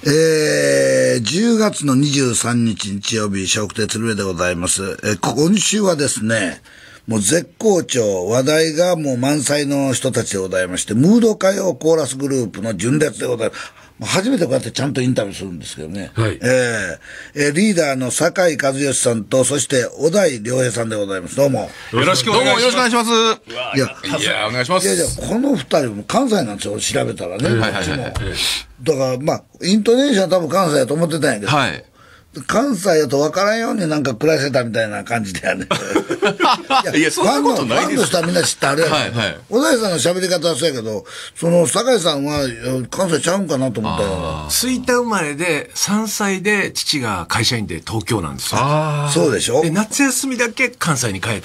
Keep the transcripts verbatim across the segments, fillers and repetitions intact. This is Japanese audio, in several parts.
えー、じゅうがつのにじゅうさんにち日曜日、笑福亭鶴瓶でございます。えー、今週はですね、もう絶好調、話題がもう満載の人たちでございまして、ムード歌謡コーラスグループの純烈でございます。初めてこうやってちゃんとインタビューするんですけどね。 はい。 えー、えー、リーダーの酒井和義さんと、そして小田井良平さんでございます。どうも。 よろしくお願いします。どうもよろしくお願いします。 いや、 いや、お願いします。 いやいや、この二人も関西なんですよ、調べたらね。 はいはいはい。 だから、まあ、イントネーションは多分関西だと思ってたんやけど。 はい。 関西だと分からんようになんか暮らしてたみたいな感じでやね。 いや、そんなことないです。 ファンの人はみんな知ってあるやん。はいはい。小田井さんの喋り方はそうやけど、その、酒井さんは関西ちゃうんかなと思ったよ。 吹田生まれで、さんさいで父が会社員で東京なんですよ。 ああ。そうでしょ。 で、夏休みだけ関西に帰って、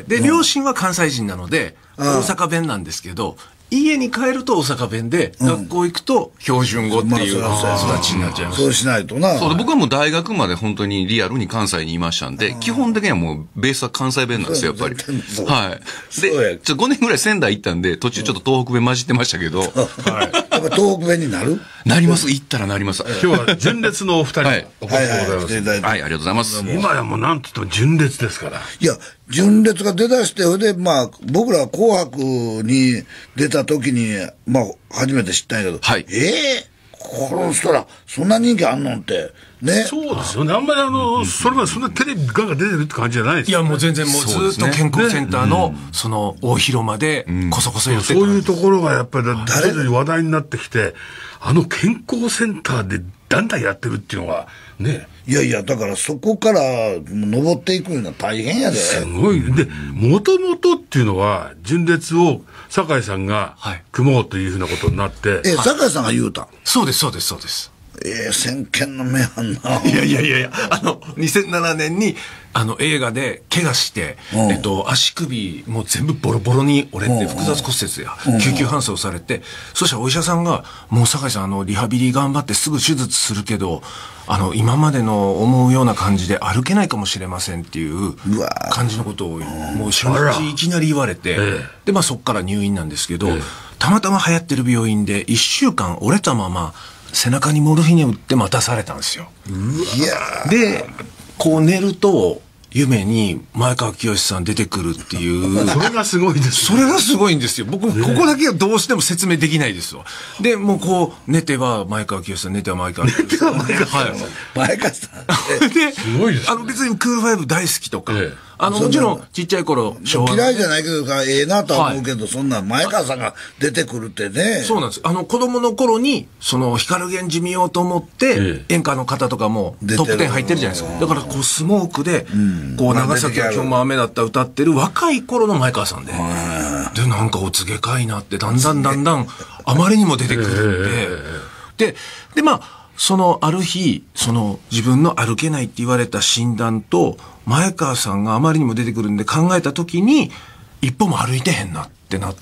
で、両親は関西人なので、大阪弁なんですけど、家に帰ると大阪弁で、うん、学校行くと標準語っていう育ちになっちゃいます。 そうしないとな。 そうで、僕はもう大学まで本当にリアルに関西にいましたんで、基本的にはもうベースは関西弁なんですよ、やっぱり。はい。で、ちょごねんぐらい仙台行ったんで、途中ちょっと東北弁混じってましたけど。はい。 やっぱ東北弁になる？ なります。行ったらなります。 今日は純烈のお二人。はい。お越しでございます。 はい、ありがとうございます。 今やもうなんと言っても純烈ですから。 いや、純烈が出だして、ほんで、まあ、僕ら紅白に出た時に、まあ、初めて知ったんやけど、 はい。 ええー、この人ら、そんな人気あんのって、ね。 そうですよね。あんまりあの、うん、それはそんなテレビガンガン出てるって感じじゃないですよ。いや、もう全然もうずっと健康センターの、その、大広間で、こそこそやってた、 うん。そういうところがやっぱり、徐々に話題になってきて、あの健康センターでだんだんやってるっていうのは、ね。 いやいや、だからそこから登っていくのは大変やで。 すごい。で、もともとっていうのは、純烈を酒井さんが組もうというふうなことになって。 え、酒井さんが言うた？ そうです、そうです、そうです。 ええ、先見の目あんな。 いやいやいやいや、あの、にせんななねんに、あの、映画で怪我して、えっと、足首、もう全部ボロボロに折れて、複雑骨折や、救急搬送されて、そしたらお医者さんが、もう酒井さん、あの、リハビリ頑張ってすぐ手術するけど、あの、今までの思うような感じで歩けないかもしれませんっていう感じのことを、もう初日いきなり言われて、で、まあそっから入院なんですけど、たまたま流行ってる病院でいっしゅうかん折れたまま、背中にモルヒネ打って待たされたんですよ。 いやで、こう寝ると、夢に前川清さん出てくるっていう。 それがすごいです、ね。 それがすごいんですよ。僕、ここだけはどうしても説明できないですわ。で、もうこう、寝ては前川清さん、寝ては前川清さん。寝ては前川さん。はい。 前川さん。 で、 すごいですね。 あの別にクールファイブ大好きとか、ええ、あの、もちろんちっちゃい頃、 昭和。嫌いじゃないけど、ええなとは思うけど、はい、そんな前川さんが出てくるってね。 そうなんです。あの、子供の頃に、その、光源氏見ようと思って、ええ、演歌の方とかもトップテン入ってるじゃないですか。だから、こう、スモークで、うん、こう、長崎は今日も雨だった歌ってる若い頃の前川さんで。で、なんかお告げかいなって、だんだんだんだん、あまりにも出てくるんで、で、で、まあ、そのある日、その自分の歩けないって言われた診断と、前川さんがあまりにも出てくるんで考えたときに、一歩も歩いてへんなってなって、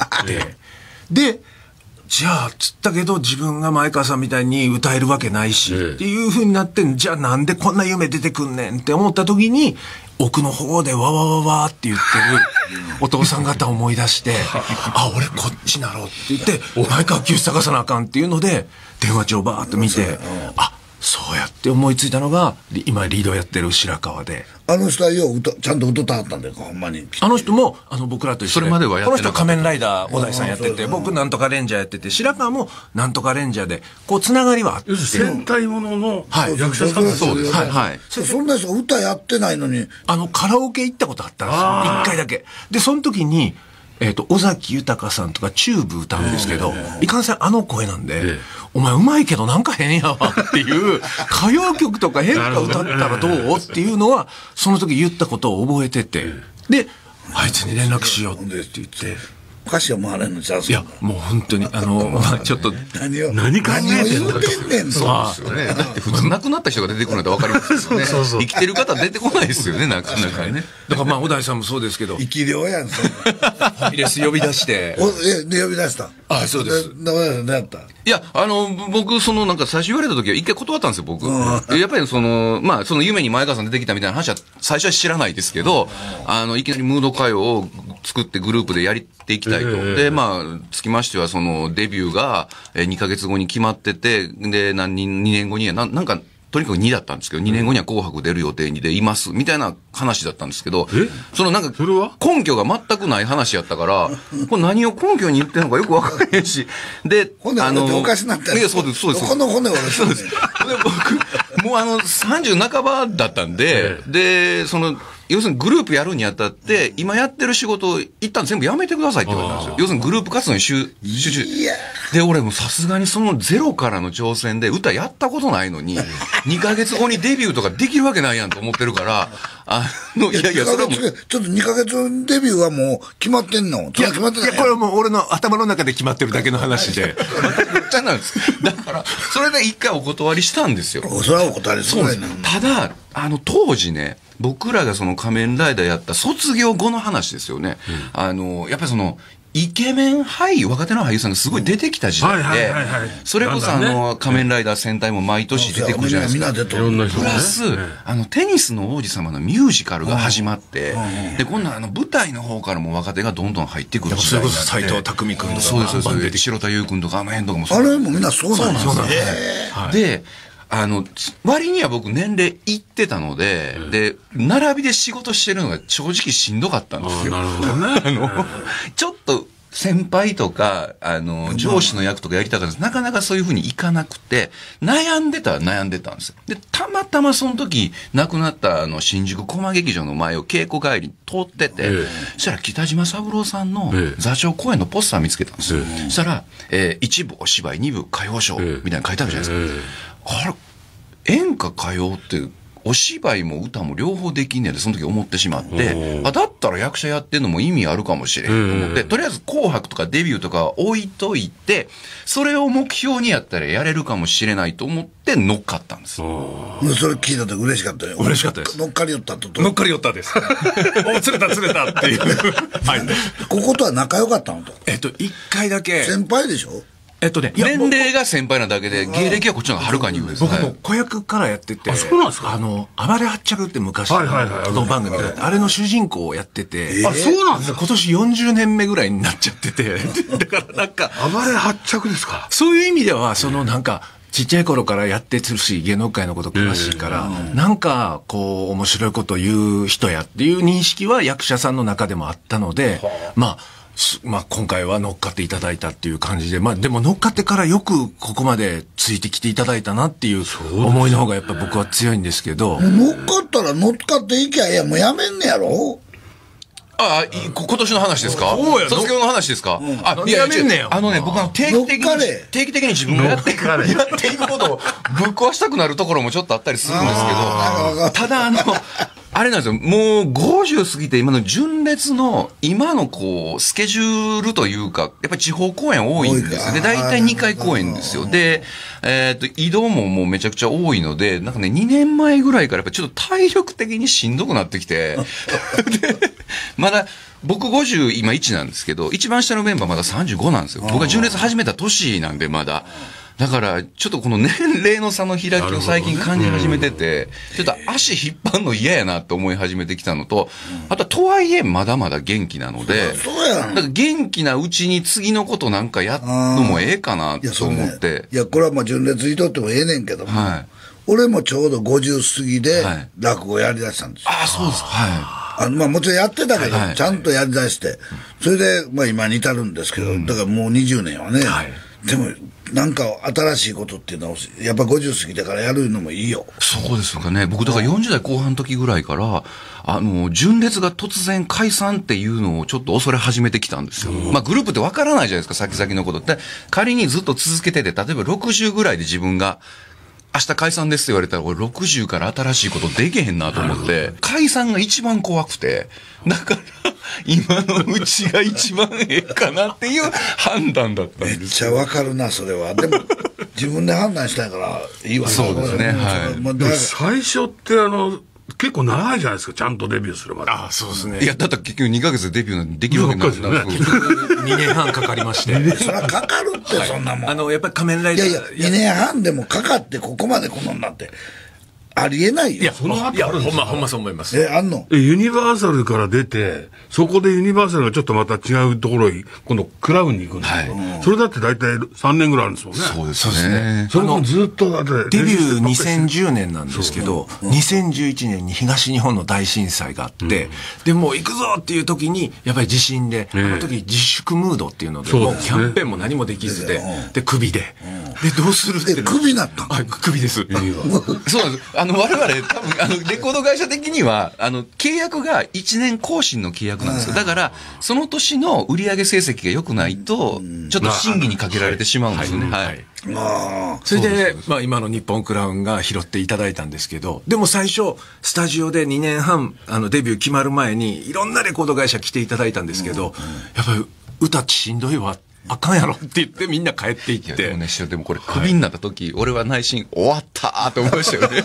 で、じゃあ、つったけど自分が前川さんみたいに歌えるわけないし、っていう風になって、じゃあなんでこんな夢出てくんねんって思ったときに、奥の方でわわわわって言ってるお父さん方を思い出して、あ、俺こっちなろうって言って、前川清探さなあかんっていうので、電話帳バーっと見て、あ、そうやって思いついたのが、今リードやってる白川で。 あの人はよう歌、ちゃんと歌ってはったんだよ、ほんまに。 あの人も、あの僕らと一緒で。 それまではやってなかった。 この人は仮面ライダー、小田井さんやってて、僕なんとかレンジャーやってて、白川もなんとかレンジャーで、こう、つながりはあって。 戦隊ものの役者さんそうです。はい、はい。 そんな人歌やってないのに。 あの、カラオケ行ったことあったんですよ。一回だけ。で、その時に、えっと、尾崎豊さんとかチューブ歌うんですけど、いかんせんあの声なんで、お前うまいけどなんか変やわっていう、歌謡曲とか変歌歌ったらどうっていうのは、その時言ったことを覚えてて、で、あいつに連絡しようって言って、 歌詞を回れんのちゃう。 いや、もう本当に、あの、まあちょっと。 何を、 何考えてんだと。そうですよね。だって普通亡くなった人が出てくるのって分かりますよね。そうそう。生きてる方出てこないですよね、なかなかね。 だからまあ、小田井さんもそうですけど。 生き量やん、そんな。 ファミレス呼び出して。 お、え、で呼び出した。 あ、そうです。 名前は何やった？ いや、あの、僕、その、なんか最初言われた時は一回断ったんですよ、僕。やっぱりその、まあ、その夢に前川さん出てきたみたいな話は最初は知らないですけど、あの、いきなりムード歌謡を作ってグループでやっていきたいと。えー、で、まあ、つきましては、その、デビューがにかげつごに決まってて、で、何人、にねんごには、ななんか、とにかくにだったんですけど、にねんごには紅白出る予定でいます、みたいな話だったんですけど、そのなんか、根拠が全くない話やったから、これ何を根拠に言ってるのかよくわからへんし、で、 あの、おかしなったいや、そうです、そうです。 この骨折れそうです。で、僕、もうあの、さんじゅう半ばだったんで、で、その、要するにグループやるにあたって、今やってる仕事を一旦全部やめてくださいって言われたんですよ。要するにグループ活動に集中。で、俺もさすがにそのゼロからの挑戦で歌やったことないのに、にかげつごにデビューとかできるわけないやんと思ってるから、あの、いやいや、それはもう。ちょっとにかげつデビューはもう決まってんの？ いや、決まってない。いや、これはもう俺の頭の中で決まってるだけの話で。 全くちゃなんです。だから、それで一回お断りしたんですよ。 それはお断りするね。 ただ、あの、当時ね、僕らがその仮面ライダーやった卒業後の話ですよね。うん、あの、やっぱりその、イケメン俳優、若手の俳優さんがすごい出てきた時代で、それこそあの、仮面ライダー戦隊も毎年出てくるじゃないですか。プラス、あの、テニスの王子様のミュージカルが始まって、で、今度はあの、舞台の方からも若手がどんどん入ってくる時代になって。 それこそ斎藤匠君とか。 そうです、そうです。白田優君とかあの辺とかもそう。あれもみんなそうなんですよ。 で、あの、割には僕年齢いってたので、うん、で、並びで仕事してるのが正直しんどかったんですよ。 なるほどね。 あの、ちょっと先輩とか、あの、上司の役とかやりたかったんです。なかなかそういう風にいかなくて、悩んでた悩んでたんですよ。で、たまたまその時、亡くなったあの、新宿コマ劇場の前を稽古帰りに通ってて、ええ、そしたら北島三郎さんの座長公演のポスター見つけたんですよ。ええ、そしたら、えー、一部お芝居、二部歌謡ショー、みたいなの書いてあるじゃないですか。ええあれ、演歌歌謡ってお芝居も歌も両方できんねんで、その時思ってしまって、あ、だったら役者やってんのも意味あるかもしれんと思って、とりあえず紅白とかデビューとか置いといて、それを目標にやったらやれるかもしれないと思って乗っかったんです。それ聞いたと嬉しかったよ。 嬉しかったです。 乗っかり寄ったと。 乗っかり寄ったです。お、釣れた釣れたっていう。はい。 こことは仲良かったのと。 えっと、一回だけ。 先輩でしょ？ えっとね、年齢が先輩なだけで、芸歴はこっちの方がはるかに上です。 僕も子役からやってて、 あ、そうなんですか？ あの、暴れ発着って昔の番組があって、あれの主人公をやってて、 あ、そうなんですか？ 今年よんじゅうねんめぐらいになっちゃってて、だからなんか、 暴れ発着ですか？ そういう意味では、そのなんか、ちっちゃい頃からやってるし、芸能界のこと詳しいから、なんか、こう、面白いことを言う人やっていう認識は役者さんの中でもあったので、まあ、まあ今回は乗っかっていただいたっていう感じで、まあでも乗っかってからよくここまでついてきていただいたなっていう思いの方がやっぱ僕は強いんですけど。 乗っかったら乗っかっていきゃいや、もうやめんねやろ？ ああ、今年の話ですか？卒業の話ですか？あ、 いや、やめんねや。 あのね、僕は定期的に、定期的に自分がやっていく、やっていくことをぶっ壊したくなるところもちょっとあったりするんですけど、ただあの、あれなんですよ、もうごじゅう過ぎて今の純烈の今のこう、スケジュールというか、やっぱり地方公演多いんですよ。で、大体にかい公演ですよ。で、えっと、移動ももうめちゃくちゃ多いので、なんかね、にねんまえぐらいからやっぱちょっと体力的にしんどくなってきて、で、まだ、僕ごじゅう今いちなんですけど、一番下のメンバーまださんじゅうごなんですよ。僕が純烈始めた年なんでまだ。だから、ちょっとこの年齢の差の開きを最近感じ始めてて、ちょっと足引っ張るの嫌やなって思い始めてきたのと、あとはとはいえまだまだ元気なので、だから元気なうちに次のことなんかやるのもええかなと思って。 いや、これはまあ純烈にとってもええねんけども、俺もちょうどごじゅう過ぎで落語やりだしたんですよ。 ああ、そうですか。はい。 あの、まあもちろんやってたけど、ちゃんとやりだして、それで、まあ今に至るんですけど、だからもうにじゅうねんはね、でも、なんか新しいことっていうのを、やっぱごじゅう過ぎてからやるのもいいよ。 そうですかね。僕、だからよんじゅう代後半の時ぐらいから、あの、純烈が突然解散っていうのをちょっと恐れ始めてきたんですよ。まあ、グループってわからないじゃないですか、先々のことって。仮にずっと続けてて、例えばろくじゅうぐらいで自分が、明日解散ですって言われたら、俺ろくじゅうから新しいことできへんなと思って、解散が一番怖くて、だから、今のうちが一番ええかなっていう判断だったんです。 めっちゃわかるな、それは。でも、自分で判断したいから、いいわね。 そうですね、はい。 まあ、最初ってあの、結構長いじゃないですか、ちゃんとデビューするまで。 ああ、そうですね。 いや、だったら結局にかげつでデビューなんでできるわけないですね。 にねんはんかかりまして。 そりゃかかるって、、そんなもん。 あの、やっぱり仮面ライダー。 いやいや、にねんはんでもかかってここまでこのんなって。 ありえないよ。 いや、その後いや、ほんま、ほんまそう思います。 え、あんのえ、ユニバーサルから出て、そこでユニバーサルがちょっとまた違うところに、今度クラウンに行くんですけど、はい、それだって大体さんねんぐらいあるんですもんね。 そうですね。 それもずっとだって。 デビューにせんじゅうねんなんですけど、うん、にせんじゅういちねんに東日本の大震災があって、うん、で、もう行くぞっていう時に、やっぱり地震で、うん、あの時自粛ムードっていうので、もうキャンペーンも何もできずで、で、首で。で、どうするって。 首になったはい、首です。 そうなんです。あの、我々、多分、あの、レコード会社的には、あの、契約がいちねん更新の契約なんですよ。だから、その年の売上成績が良くないと、ちょっと審議にかけられてしまうんですよね。はい。 あそれで、まあ今の日本クラウンが拾っていただいたんですけど、でも最初、スタジオでにねんはん、あの、デビュー決まる前に、いろんなレコード会社来ていただいたんですけど、やっぱり、歌ってしんどいわ。あかんやろって言ってみんな帰っていって。いやでもね、でもこれクビになった時、はい、俺は内心終わったーって思いましたよね。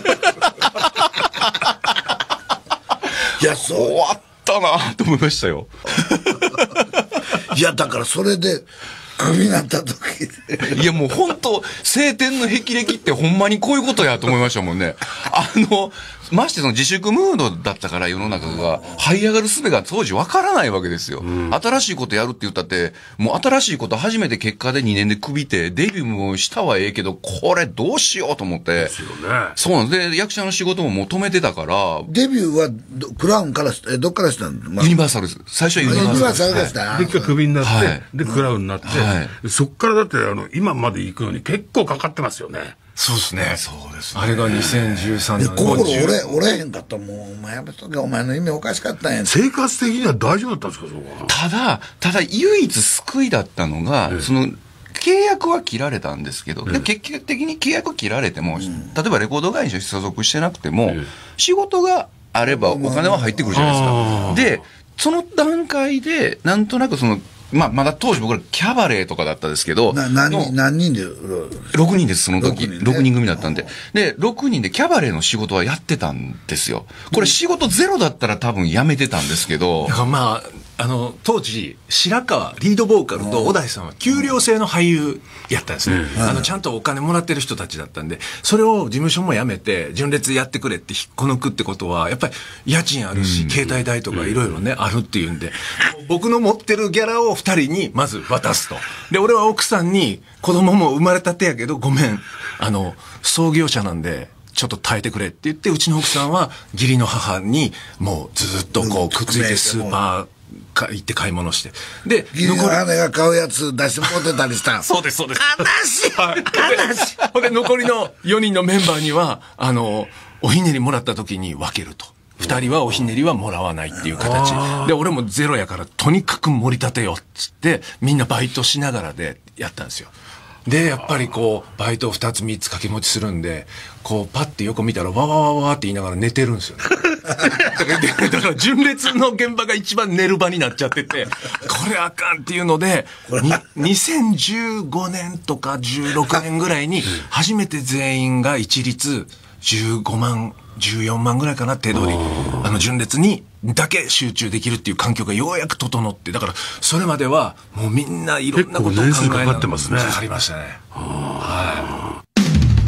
いや、そう。 終わったなーって思いましたよ。 いや、だからそれで、クビになった時いやもう本当晴天の霹靂ってほんまにこういうことやと思いましたもんね。あの、ましてその自粛ムードだったから世の中が這い上がる術が当時わからないわけですよ、うん。新しいことやるって言ったって、もう新しいこと初めて結果でにねんでクビて、デビューもしたはええけど、これどうしようと思って。ですよね。そうなんです。で、役者の仕事ももう止めてたから。 デビューはクラウンから、え、どっからしたの、 まあ、ユニバーサルです。最初はユニバーサル。 ユニバーサルでした。 はい、で、クビになって、はい、で、クラウンになって、はい、そっからだって、あの、今まで行くのに結構かかってますよね。 そうですね。 そうですね。 あれがにせんじゅうさんねん。 心折れ、折れへんかったらもう、お前やめとけ、お前の意味おかしかったんや。 生活的には大丈夫だったんですか、そこは。 ただ、ただ唯一救いだったのが、ええ、その、契約は切られたんですけど、ええ、で結局的に契約切られても、うん、例えばレコード会社に所属してなくても、ええ、仕事があればお金は入ってくるじゃないですか。で、その段階で、なんとなくその、まあ、まだ当時僕らキャバレーとかだったんですけど。 な、何人、何人で ? ろく 人です、その時。ろくにん、ね、ろくにん組だったんで。で、ろくにんでキャバレーの仕事はやってたんですよ。これ仕事ゼロだったら多分辞めてたんですけど。 だからまあ、あの、当時、白川、リードボーカルと小田井さんは給料制の俳優やったんですね。うん、あの、ちゃんとお金もらってる人たちだったんで、それを事務所も辞めて、純烈やってくれって引っこ抜くってことは、やっぱり家賃あるし、うん、携帯代とかいろいろね、うん、あるっていうんで、僕の持ってるギャラを二人にまず渡すと。で、俺は奥さんに子供も生まれたてやけど、ごめん、あの、創業者なんで、ちょっと耐えてくれって言って、うちの奥さんは義理の母にもうずっとこうくっついてスーパー、か行って買い物して。で、 義理の姉が買うやつ出してもらってたりしたん。 そうです、そうです。 悲しい、はい、悲しい。 ほんで、残りのよにんのメンバーには、あの、おひねりもらった時に分けると。二人はおひねりはもらわないっていう形。で、俺もゼロやから、とにかく盛り立てよっつって、みんなバイトしながらでやったんですよ。で、やっぱりこう、バイトを二つ三つ掛け持ちするんで、こう、パッて横見たら、わわわわって言いながら寝てるんですよね。だから、純烈の現場が一番寝る場になっちゃってて、これあかんっていうので、にせんじゅうごねんとかじゅうろくねんぐらいに、初めて全員が一律じゅうごまん、じゅうよんまんぐらいかな程度に、あの、純烈にだけ集中できるっていう環境がようやく整って、だから、それまでは、もうみんないろんなことを考えながら。 結構年数かかってますね。 かかりましたね。はい。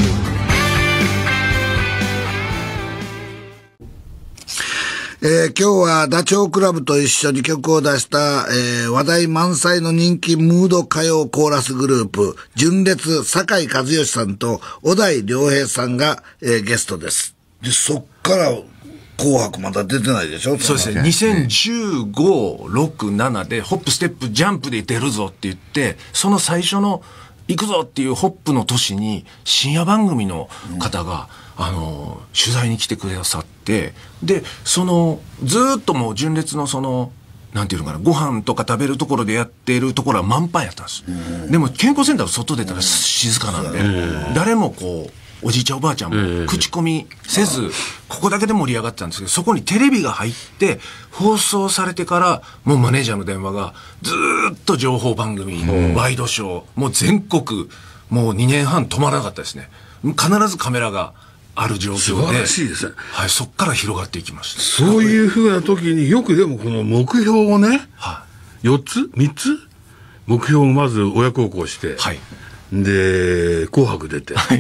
えー、今日はダチョウ倶楽部と一緒に曲を出した、えー、話題満載の人気ムード歌謡コーラスグループ、純烈、坂井和義さんと小田井良平さんが、えー、ゲストです。で、そっから紅白まだ出てないでしょ？ そうですね。にせんじゅうご、ろく、ななでホップ、ステップ、ジャンプで出るぞって言って、その最初の行くぞっていうホップの年に深夜番組の方が、うん、あの、取材に来てくださって、で、その、ずーっともう純烈のその、なんていうのかな、ご飯とか食べるところでやっているところは満杯やったんです。うん、でも健康センターの外出たら静かなんで、うん、誰もこう、おじいちゃんおばあちゃんも口コミせず、ここだけで盛り上がってたんですけど、そこにテレビが入って、放送されてから、もうマネージャーの電話が、ずーっと情報番組、ワイドショー、もう全国、もうにねんはん止まらなかったですね。必ずカメラがある状況で。素晴らしいですね。 はい、そっから広がっていきました。 そういうふうな時によくでもこの目標をね、はい、よっつ ?みっ つ目標をまず親孝行して、はい、で、紅白出て、はい、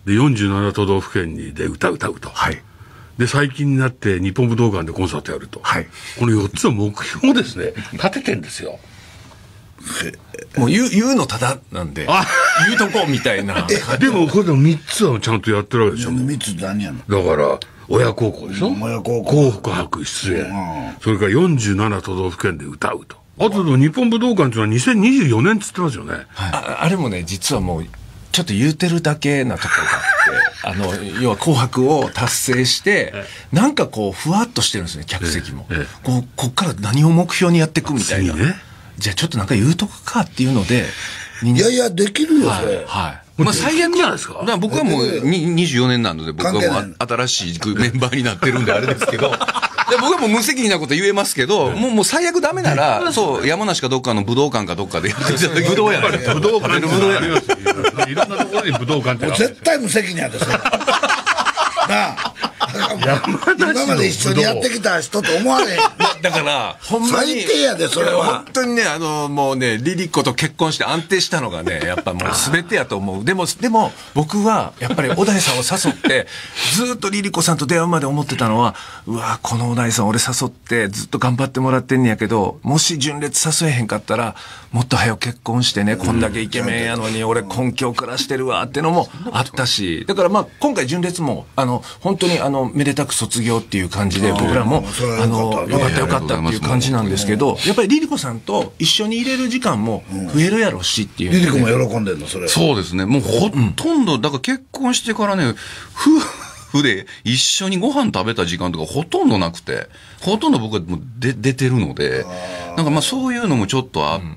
で、よんじゅうなな都道府県にで歌歌うと。はい。で、最近になって日本武道館でコンサートやると。はい。このよっつの目標をですね、立ててんですよ。 もう言う、言うのただなんで、言うとこうみたいな。 でも、これでもみっつはちゃんとやってるわけでしょ。 みっつ何やの？ だから、親孝行でしょ、親孝行。紅白白出演。それからよんじゅうなな都道府県で歌うと。あとの日本武道館っていうのはにせんにじゅうよねんっつってますよね。 はい、あ, あれもね、実はもう、ちょっと言うてるだけなところがあって、あの、要は紅白を達成して、なんかこう、ふわっとしてるんですね、客席も。ええ、こう、こっから何を目標にやっていくみたいな。ね、じゃあちょっとなんか言うとくかっていうので、 いやいや、できるよ、それ。はい。 はい、まあ最悪じゃないですか。だから僕はもうにじゅうよねんなので、僕はもう新しいメンバーになってるんであれですけど、で僕はもう無責任なこと言えますけど、もうもう最悪ダメなら、そう、山梨かどっかの武道館かどっかでやっていただく。 武道やね。 武道館。武道やね。いろんなところに武道館って。 絶対無責任やで、それ。なあ。今まで一緒にやってきた人と思われへん。 だから、ほんまに。 最低やで、それは。 本当にね、あの、もうね、リリコと結婚して安定したのがね、やっぱもう全てやと思う。でも、でも、僕は、やっぱり小田井さんを誘って、ずっとリリコさんと電話まで思ってたのは、うわ、この小田井さん俺誘って、ずっと頑張ってもらってんねやけど、もし純烈誘えへんかったら、もっと早く結婚してね、こんだけイケメンやのに、俺根拠暮らしてるわ、ってのもあったし、だからまあ、今回純烈も、あの、本当にあの、めでたく卒業っていう感じで、僕らも、あの、よかったよかったっていう感じなんですけど、やっぱりリリコさんと一緒に入れる時間も増えるやろしっていう、 ね。リリコも喜んでるの、それは。 そうですね。もうほとんど、だから結婚してからね、夫婦で一緒にご飯食べた時間とかほとんどなくて、ほとんど僕はもうで出てるので、なんかまあそういうのもちょっとあって、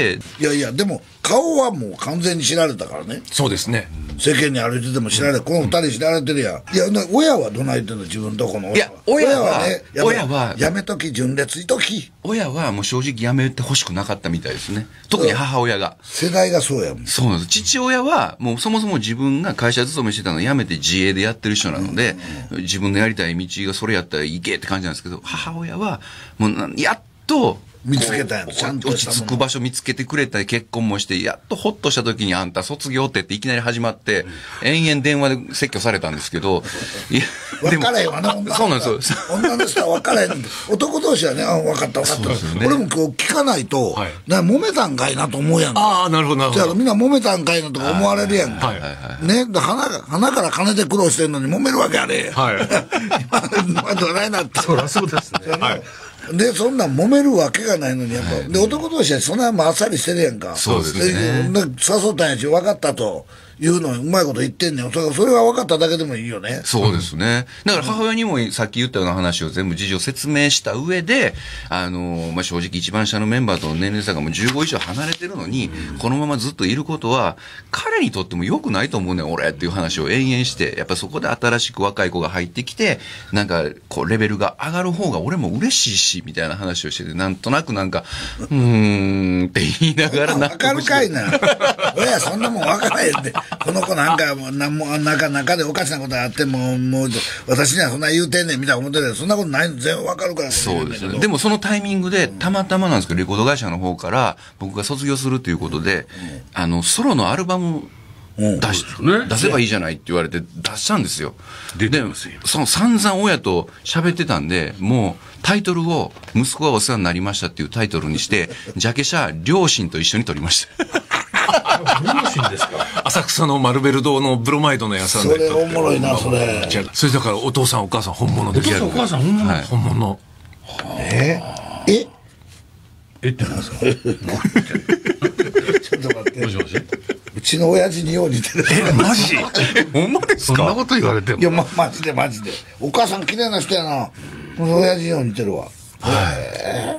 うん、 いやいや、でも顔はもう完全に知られたからね。 そうですね。 世間に歩いてても知られて、この二人知られてるやん。いや、親はどない言ってんの、自分とこの親は。 いや、親はね、 親は、 やめとき、純烈いとき。 親はもう正直やめてほしくなかったみたいですね。特に母親が。 世代がそうやもん。 そうなんです。父親は、もうそもそも自分が会社勤めしてたのを辞めて自営でやってる人なので、うんうん、自分のやりたい道がそれやったら行けって感じなんですけど、母親は、もう、やっと、 見つけたやん、ちゃんと落ち着く場所見つけてくれたり、結婚もして、やっとホッとした時にあんた卒業ってっていきなり始まって、延々電話で説教されたんですけど、 いや、分からへんわな、 そうなんですよ。 女の人は分からへん。男同士はね、あ、分かった分かった。ね、俺もこう聞かないと、はい、な揉めたんかいなと思うやんか。 ああ、なるほど、なるほど。 みんな揉めたんかいなとか思われるやんか。はいはいはい。ね、花花から金で苦労してんのに揉めるわけあれ。はい。今、どないなって。 そりゃそうですね。はい。 で、そんなん揉めるわけがないのに、やっぱ、はい、で、男同士はそんなまあっさりしてるやんか。 そうですね。 で、誘ったんやし、分かったというのうまいこと言ってんねん。それそれは分かっただけでもいいよね。 そうですね。だから母親にもさっき言ったような話を全部事情説明した上で、あの、まあ、正直一番下のメンバーとの年齢差がもうじゅうご以上離れてるのに、うん、このままずっといることは、彼にとっても良くないと思うねん、俺っていう話を延々して、やっぱそこで新しく若い子が入ってきて、なんか、こう、レベルが上がる方が俺も嬉しいし、みたいな話をしてて、なんとなくなんか、うーんって言いながらわかるかいな。親そんなもんわからへんで。この子なんか、なんも、中、中でおかしなことがあっても、もう、私にはそんな言うてんねんみたいな思ってるけど、そんなことないの全部わかるから。 そうですね。でもそのタイミングで、たまたまなんですけど、レコード会社の方から、僕が卒業するということで、あの、ソロのアルバム、出し、ね、出せばいいじゃないって言われて出したんですよ。で、その散々親と喋ってたんで、もうタイトルを息子がお世話になりましたっていうタイトルにして、ジャケ写両親と一緒に撮りました。 両親ですか？ 浅草のマルベル堂のブロマイドの屋さんで。それおもろいな、それ。 それだからお父さんお母さん本物で。 お父さんお母さん本物、はい、 本物。 えええってなんですか？ ちょっと待って。 もしもし。 うちの親父によう似てる。 え、マジ？ほんまですか？ そんなこと言われても。 いや、ま、マジでマジで。お母さん綺麗な人やな。親父によう似てるわ。はい。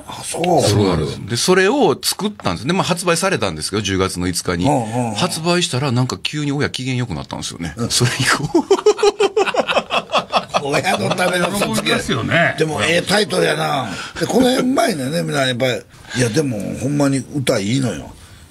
あ、そう。 そうなんです。で、それを作ったんです。で、まあ、発売されたんですけど、じゅうがつのいつかに。うんうんうん、発売したら、なんか急に親機嫌良くなったんですよね。うん、それ以降。 親のための卒業ですよね。 でも、ええタイトルやな。で、この辺うまいねんね、みんなやっぱり。いや、でも、ほんまに歌いいのよ。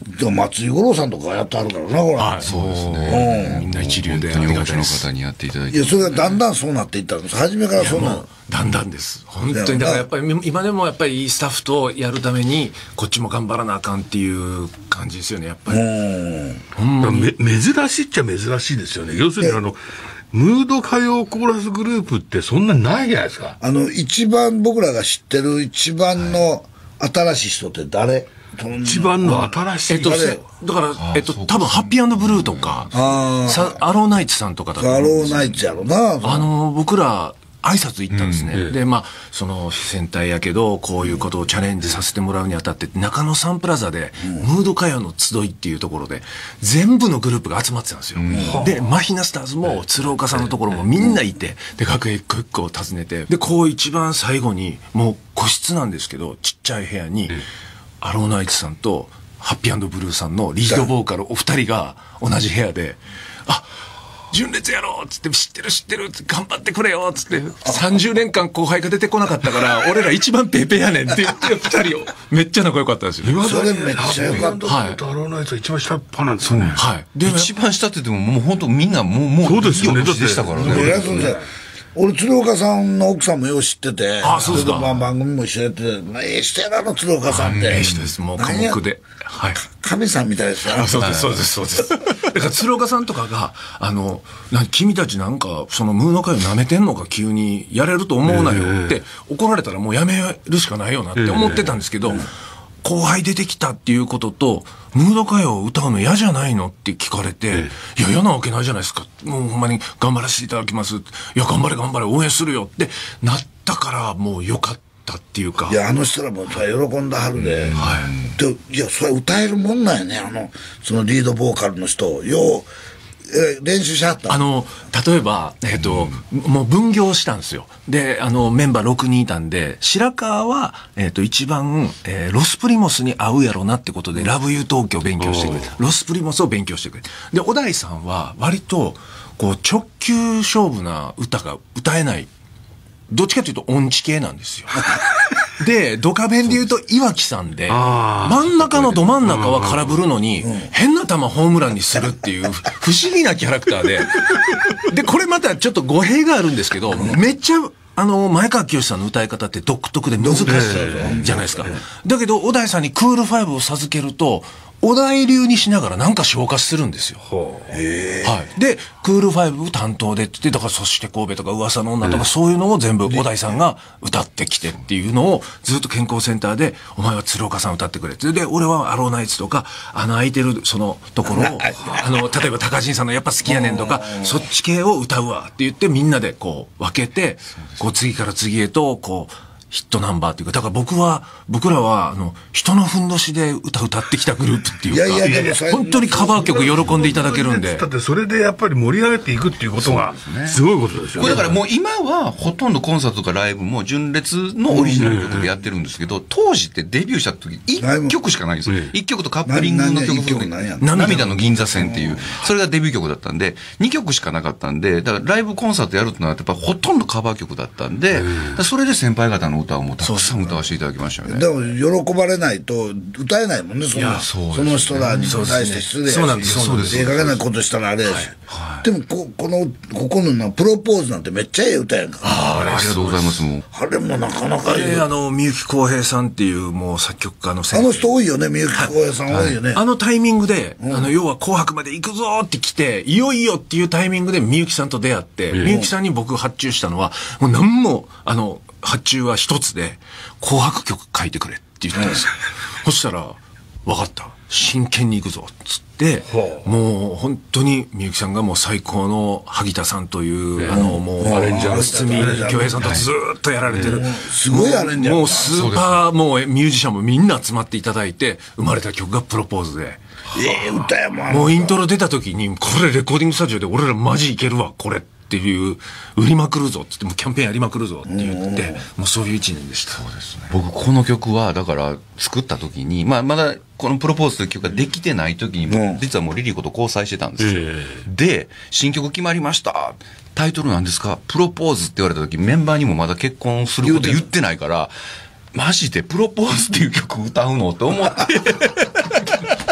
でも松井五郎さんとかやってはるからな、これ。 はい、そうですね。みんな一流で本当に大御所の方にやっていただいて。 いや、それがだんだんそうなっていったんです。初めからそうなの。 だんだんです。本当に。だからやっぱり今でもやっぱりいいスタッフとやるために、こっちも頑張らなあかんっていう感じですよね、やっぱり。 うん。 め珍しいっちゃ珍しいですよね。要するにあの、ムード歌謡コーラスグループってそんなにないじゃないですか。 あの、一番僕らが知ってる一番の新しい人って誰？ 一番の新しい、 えっと、だから、えっと、多分ハッピーブルーとか、さアローナイツさんとかだと思うんですよ。 アローナイツやろな。 あの、僕ら、挨拶行ったんですね。うん、で、まあ、その、戦隊やけど、こういうことをチャレンジさせてもらうにあたって、中野サンプラザで、ムード歌謡の集いっていうところで、全部のグループが集まってたんですよ。うん、で、マヒナスターズも、鶴岡さんのところもみんないて、で、楽屋一個一個訪ねて、で、こう一番最後に、もう個室なんですけど、ちっちゃい部屋に、アローナイツさんと、ハッピーブルーさんのリードボーカルお二人が同じ部屋で、あ、純烈やろうっつって、知ってる知ってるって頑張ってくれよっつって、さんじゅうねんかん後輩が出てこなかったから、俺ら一番ペーペーやねんって言って二人を、めっちゃ仲良かったですよ。 それめっちゃ良かった。 はい。アローナイツは一番下っ端なんですよね。 はい。 で、一番下って言っても、もう本当みんなもう、もう、 そうですよね。 でしたからね。 俺、鶴岡さんの奥さんもよう知ってて、 あ、そうですか。 まあ番組も一緒やってて、まあ、ええ人やなの、鶴岡さんって。 ええ人です、もう寡黙で。はい。 神さんみたいですよ。 あ、そうです、そうです、そうです。だから鶴岡さんとかが、あの、な君たちなんか、そのムード歌謡舐めてんのか、急にやれると思うなよって、怒られたらもうやめるしかないよなって思ってたんですけど、後輩出てきたっていうことと、ムード歌謡を歌うの嫌じゃないのって聞かれて、ええ、いや、嫌なわけないじゃないですか。もうほんまに頑張らせていただきます。いや、頑張れ頑張れ、応援するよってなったから、もう良かったっていうか。 いや、あの人らも喜んだはるで。はい。で、いや、それ歌えるもんなんやね、あの、そのリードボーカルの人。よう、え練習しはった？ あの、例えば、えっと、うん、もう分業したんですよ。で、あの、メンバーろくにんいたんで、白川は、えっと、一番、えー、ロスプリモスに合うやろなってことで、ラブユー東京を勉強してくれた。ロスプリモスを勉強してくれた。で、小田井さんは、割と、こう、直球勝負な歌が歌えない。どっちかというと音痴系なんですよ。で、ドカベンで言うと岩木さんで、真ん中のど真ん中は空振るのに、変な球ホームランにするっていう不思議なキャラクターで、で、これまたちょっと語弊があるんですけど、めっちゃ、あの、前川清さんの歌い方って独特で難しいじゃないですか。だけど、小田井さんにクールファイブを授けると、小田井流にしながらなんか消化するんですよ。へはい。で、クールファイブ担当でって言って、だからそして神戸とか噂の女とかそういうのを全部小田井さんが歌ってきてっていうのをずっと健康センターで、お前は鶴岡さん歌ってくれって。で、俺はアローナイツとか、穴開いてるそのところを、あの、例えば高人さんのやっぱ好きやねんとか、そっち系を歌うわって言ってみんなでこう分けて、こう次から次へとこう、ヒットナンバーっていうか、だから僕は、僕らは、あの、人のふんどしで歌歌ってきたグループっていうか、いやいやでも本当にカバー曲喜んでいただけるんで。 だってそれでやっぱり盛り上げていくっていうことが、すごいことですよね。 これだからもう今は、ほとんどコンサートとかライブも純烈のオリジナル曲でやってるんですけど、当時ってデビューした時、いっきょくしかないんですよ。いっきょくとカップリングの曲が、涙の銀座線っていう、それがデビュー曲だったんで、にきょくしかなかったんで、だからライブコンサートやるってのはやっぱほとんどカバー曲だったんで、それで先輩方の歌をもうたくさん歌わせていただきましたよね。 でも喜ばれないと歌えないもんね、そのその人らに対して失礼やし、 そうなんです、そうです。 ええ加減なことしたらあれやし、はいはい、でもここのここのプロポーズなんてめっちゃええ歌やんか。 ああ、ありがとうございます。もうあれもなかなかいい。 あのみゆきこうへいさんっていうもう作曲家の先生、 あの人多いよね、みゆきこうへいさん多いよね、はいはい、あのタイミングで、うん、あの要は紅白まで行くぞって来て、いよいよっていうタイミングでみゆきさんと出会って、みゆきさんに僕発注したのはもう何もあの発注は一つで、紅白曲書いてくれって言ったんですよ。そしたら、分かった。真剣に行くぞ。つって、もう本当にみゆきさんがもう最高の萩田さんという、あの、もう、 アレンジャー、 堤恭平さんとずーっとやられてる。 すごいアレンジャー。 もうスーパー、もうミュージシャンもみんな集まっていただいて、生まれた曲がプロポーズで。 ええ歌やもん。 もうイントロ出た時に、これレコーディングスタジオで俺らマジいけるわ、これ。っていう、売りまくるぞって言って、もうキャンペーンやりまくるぞって言って、もうそういう一年でした。そうですね。 僕、この曲は、だから、作った時に、まあ、まだ、このプロポーズという曲ができてない時に、も実はもうリリコと交際してたんですよ。で、新曲決まりました。タイトルなんですか？プロポーズって言われた時、メンバーにもまだ結婚すること言ってないから、マジでプロポーズっていう曲歌うのって思って。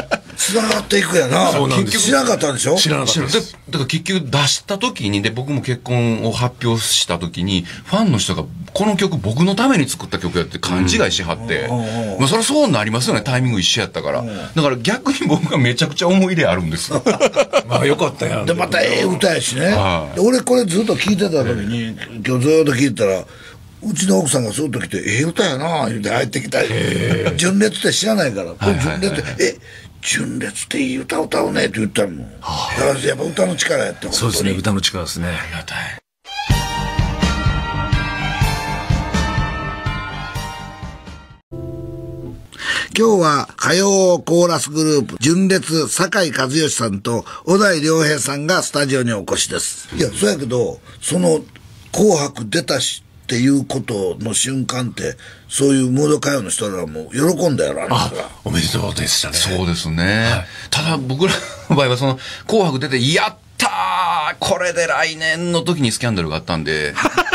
繋がっていくやな。そうなんです。知らなかったんでしょ？ 知らなかったです。 だから結局出した時に、で、僕も結婚を発表した時に、ファンの人が、この曲僕のために作った曲やって勘違いしはって、うん、まあそりゃそうなりますよね、タイミング一緒やったから。うん、だから逆に僕がめちゃくちゃ思い入れあるんですよ。 まあよかったやん。 で、またええ歌やしね。はい、俺これずっと聴いてた時に、今日ずっと聴いてたら、うちの奥さんがそうと来て、ええ歌やなぁ、言うて入ってきたり、純烈って知らないから、これ純烈って、え、純烈っていい歌歌うねって言ったのもん。だからやっぱ歌の力やって、 そうですね、歌の力ですね。ありがたい。 今日は歌謡コーラスグループ、純烈、酒井和義さんと小田井良平さんがスタジオにお越しです。いや、そうやけど、その、紅白出たし、っていうことの瞬間って、そういうムード歌謡の人らも喜んだやろ、あれあおめでとうでしたね。 そうですね。はい、ただ僕らの場合は、その、紅白出て、やったーこれで来年の時にスキャンダルがあったんで。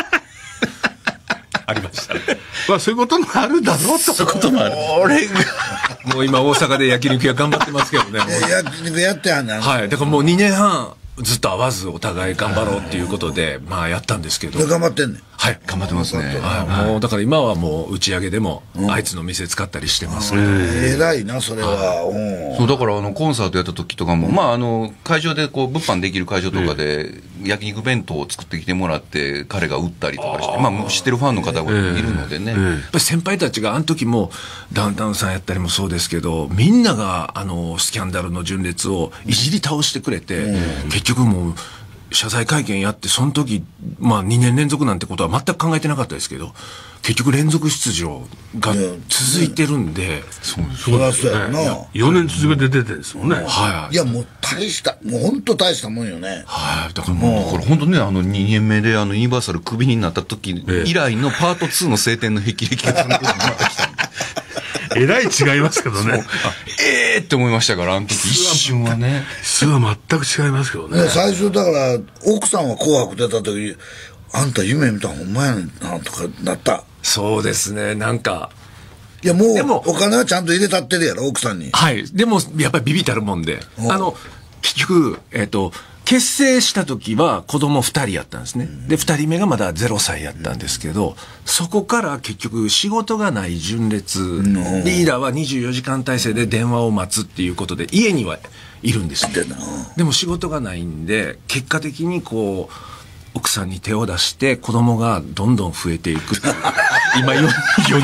ありましたね。 まあそういうこともあるだろうと。 そういうこともある。俺が。もう今大阪で焼肉屋頑張ってますけどね。 焼肉やってはんねん。 はい。だからもうにねんはん。ずっと会わずお互い頑張ろうっていうことで、まあやったんですけど。 頑張ってんねん。 はい、頑張ってますね。はい、もうだから今はもう打ち上げでも、あいつの店使ったりしてますけど。 偉いな、それは。 そう、だからあの、コンサートやった時とかも、まああの、会場でこう、物販できる会場とかで、焼肉弁当を作ってきてもらって、彼が売ったりとかして、まあ知ってるファンの方がいるのでね。やっぱり先輩たちがあの時も、ダウンタウンさんやったりもそうですけど、みんながあの、スキャンダルの純烈をいじり倒してくれて、結局もう、謝罪会見やって、その時、まあにねん連続なんてことは全く考えてなかったですけど、結局連続出場が続いてるんで。 そうです。そりゃそうやな。 よねん続けて出てるんですもんね。 はい。いや、もう大した、もう本当大したもんよね。 はい。だからもう。 だから本当ね、あのにねんめであのユニバーサルクビになった時以来のパートツーの晴天の霹靂がその時にまた来たんで。 えらい違いますけどね。 ええーって思いましたから、あの時一瞬はね。 質は全く違いますけどね。 ね、最初だから、奥さんは紅白出た時、あんた夢見たほんまやねんな、とかなった。 そうですね、なんか。 いや、もう、お金はちゃんと入れたってるやろ、奥さんに。 はい。でも、やっぱりビビたるもんで。あの、結局、えっと、結成した時は子供二人やったんですね。で、二人目がまだゼロさいやったんですけど、そこから結局仕事がない純烈、リーダーはにじゅうよじかん体制で電話を待つっていうことで、家にはいるんですね。でも仕事がないんで、結果的にこう、奥さんに手を出して子供がどんどん増えていくっていう。今よん、よん、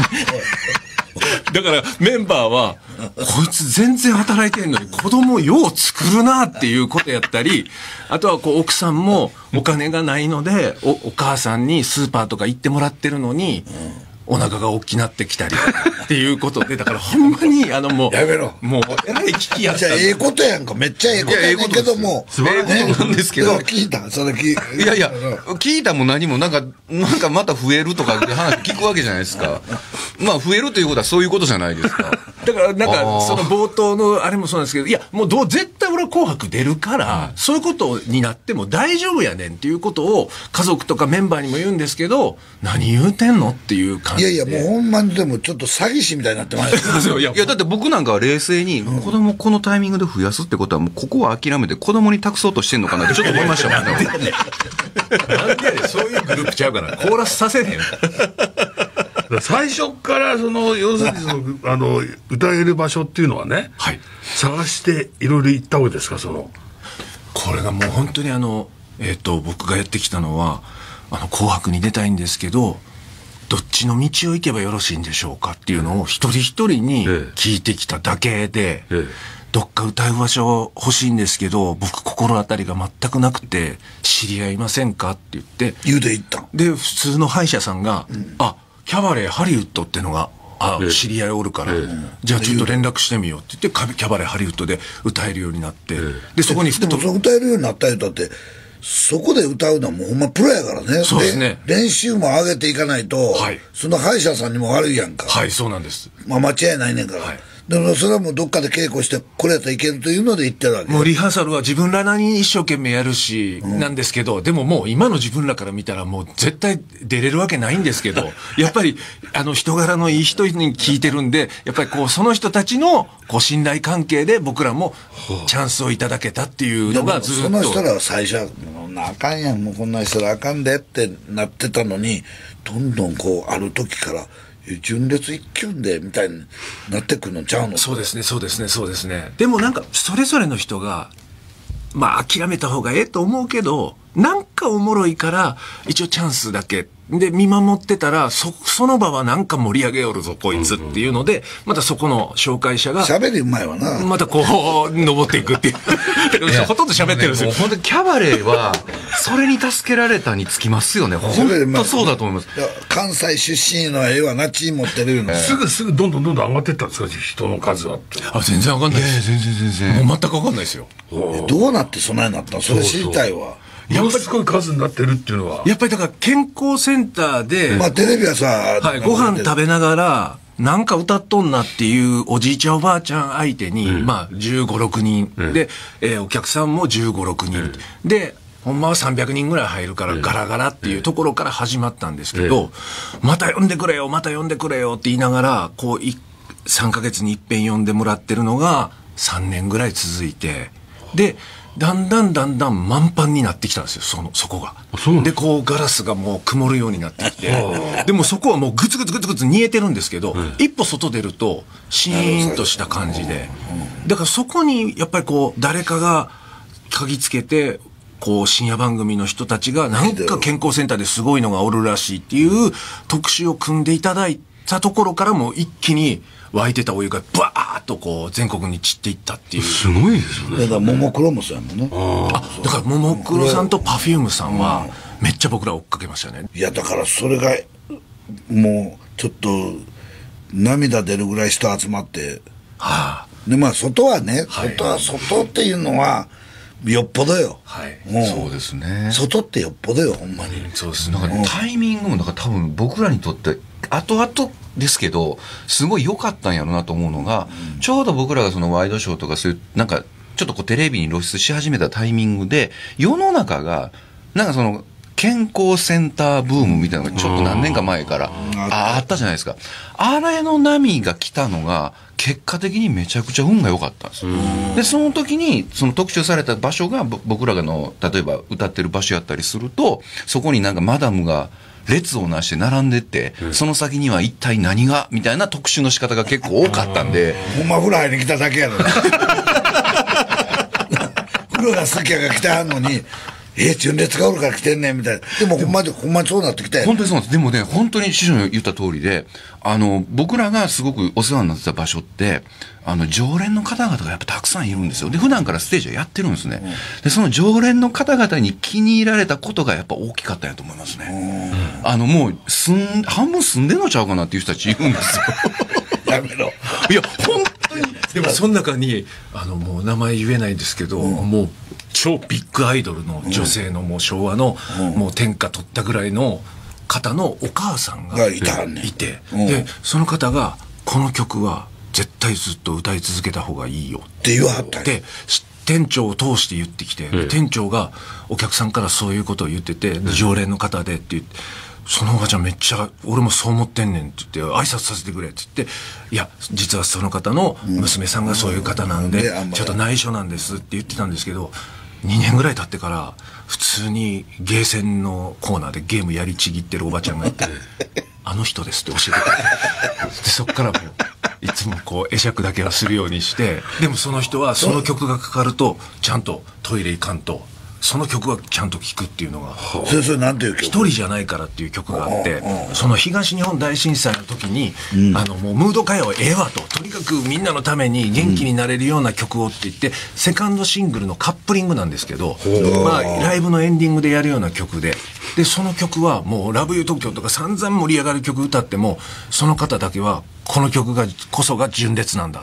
だからメンバーは、こいつ全然働いてんのに子供よう作るなっていうことやったり、あとはこう奥さんもお金がないので、お、お母さんにスーパーとか行ってもらってるのに、お腹が大きなってきたりっていうことで、だからほんまにあのもう、 やめろ。 もう、えらい危機やった。 じゃあええことやんか。めっちゃええことやねんけども。 ええことなんですけど。 聞いたそれ聞いた。 いやいや、聞いたも何もなんか、なんかまた増えるとかって話聞くわけじゃないですか。まあ増えるということはそういうことじゃないですか。 だからなんか、その冒頭のあれもそうなんですけど、いや、もうどう、絶対俺は紅白出るから、そういうことになっても大丈夫やねんっていうことを家族とかメンバーにも言うんですけど、何言うてんのっていう感じで。 いやいや、もうほんまにでもちょっと詐欺師みたいになってますよ。いや、だって僕なんかは冷静に、子供このタイミングで増やすってことは、もうここは諦めて子供に託そうとしてんのかなってちょっと思いましたもんね。 なんでやねん、そういうグループちゃうから、コーラスさせねん。 最初からその要するにそのあの歌える場所っていうのはね、はい、探していろいろ行ったわけですか。そのこれがもう本当にあの、えー、と僕がやってきたのはあの紅白に出たいんですけどどっちの道を行けばよろしいんでしょうかっていうのを一人一人に聞いてきただけで、ええええ、どっか歌う場所欲しいんですけど僕心当たりが全くなくて知り合いませんかって言って言うで行ったで普通の歯医者さんが、うん、あキャバレーハリウッドってのがあ知り合いおるから、ええ、じゃあちょっと連絡してみようって言ってキャバレーハリウッドで歌えるようになって、ええ、でそこにでもそ歌えるようになった人ってそこで歌うのはもうほんまプロやからね。 そうですね。 練習も上げていかないと、はい、その歯医者さんにも悪いやんか。 はい、そうなんです。 まあ間違いないねんから。はい、 でもそれはもうどっかで稽古して、これやったらいけるというので言ってるわけ。 もうリハーサルは自分らなりに一生懸命やるし、なんですけど、でももう今の自分らから見たらもう絶対出れるわけないんですけど、やっぱり、あの人柄のいい人に聞いてるんで、やっぱりこう、その人たちのこう信頼関係で僕らもチャンスをいただけたっていうのがずっと。 その人らは最初は、もうあかんやん、もうこんな人らあかんでってなってたのに、どんどんこう、ある時から、純烈一級でみたいになってくるのちゃうの？ そうですね、そうですね、そうですね。でもなんか、それぞれの人が、まあ諦めた方がええと思うけど、なんかおもろいから、一応チャンスだけ。で、見守ってたら、そ、その場はなんか盛り上げよるぞ、こいつっていうので、またそこの紹介者が。 喋りうまいわな。 またこう、登っていくっていう。ほとんど喋ってるんですよ。 本当にキャバレーは、それに助けられたにつきますよね。本当そうだと思います。 関西出身のええわな、チーム持ってるの。 すぐすぐどんどんどんどん上がってったんですか、人の数はって。 あ、全然わかんないです。 全然全然。 もう全くわかんないですよ。 どうなってそんなになったの？それ知りたいわ。 ものすごい数になってるっていうのは。 やっぱりだから健康センターで。 まあテレビはさ、 はい、ご飯食べながら、なんか歌っとんなっていうおじいちゃんおばあちゃん相手に、うん、まあじゅうご、ろくにん、うん、で、えー、お客さんもじゅうご、ろくにん、うん、で、ほんまはさんびゃくにんぐらい入るからガラガラっていうところから始まったんですけど、また呼んでくれよ、また呼んでくれよって言いながら、こう、さんかげつに一遍呼んでもらってるのがさんねんぐらい続いて、で、だんだんだんだん満帆になってきたんですよ、その、そこが。で、こう、ガラスがもう曇るようになってきて、でもそこはもうグツグツグツグツ煮えてるんですけど、うん、一歩外出ると、シーンとした感じで。だからそこに、やっぱりこう、誰かが嗅ぎつけて、こう、深夜番組の人たちが、なんか健康センターですごいのがおるらしいっていう特集を組んでいただいたところからも一気に、湧いてたお湯がバーッとこう全国に散っていったっていう。 すごいですよね。 だからももクロもそうやもんね。 あ、だからももクロさんとパフュームさんはめっちゃ僕ら追っかけましたね。 いやだからそれがもうちょっと涙出るぐらい人集まって、はあ、でまあ外はね、はい、外は外っていうのはよっぽどよ。 はい。もうそうですね。 外ってよっぽどよ、ほんまに。 うん、そうですね。なんかタイミングもなんか多分僕らにとって後々ですけど、すごい良かったんやろなと思うのが、うん、ちょうど僕らがそのワイドショーとかそういう、なんか、ちょっとこうテレビに露出し始めたタイミングで、世の中が、なんかその、健康センターブームみたいなのがちょっと何年か前から、あ、あったじゃないですか。あれの波が来たのが、結果的にめちゃくちゃ運が良かったんですよ。で、その時に、その特集された場所が、僕らがの、例えば歌ってる場所やったりすると、そこになんかマダムが、列をなして並んでって、うん、その先には一体何がみたいな特集の仕方が結構多かったんで。 ほんま風呂入りに来ただけやろ。風呂が好きやが来てはんのに、え、純烈がおるから来てんねんみたいな。でもほんまに、ほんまにそうなってきたよ。 本当にそうなんです。でもね、本当に師匠の言った通りで、あの、僕らがすごくお世話になってた場所って、あの、常連の方々がやっぱたくさんいるんですよ。で、普段からステージはやってるんですね。うん、で、その常連の方々に気に入られたことがやっぱ大きかったんやと思いますね。うん、あの、もう、すん、半分住んでんのちゃうかなっていう人たちいるんですよ。 やめろ。 いや、本当に。でも、その中に、あの、もう名前言えないんですけど、うん、もう、超ビッグアイドルの女性のもう昭和の、もう天下取ったぐらいの方のお母さんがいて、で、その方が、この曲は絶対ずっと歌い続けた方がいいよって言わはったんで、店長を通して言ってきて、店長がお客さんからそういうことを言ってて、常連の方でって言って、そのおばちゃんめっちゃ、俺もそう思ってんねんって言って、挨拶させてくれって言って、いや、実はその方の娘さんがそういう方なんで、ちょっと内緒なんですって言ってたんですけど、にねんぐらい経ってから、普通にゲーセンのコーナーでゲームやりちぎってるおばちゃんがいて、あの人ですって教えてくれて、でそっからもう、いつもこう、会釈だけはするようにして、でもその人はその曲がかかると、ちゃんとトイレ行かんと、その曲はちゃんと聴くっていうのが、 それそれなんていう曲？ 一人じゃないからっていう曲があって、その東日本大震災の時に、うん、あのもうムード歌謡ええわと、とにかくみんなのために元気になれるような曲をって言って、うん、セカンドシングルのカップリングなんですけど、まあライブのエンディングでやるような曲で、でその曲はもうラブユー東京とか散々盛り上がる曲歌っても、その方だけはこの曲がこそが純烈なんだ。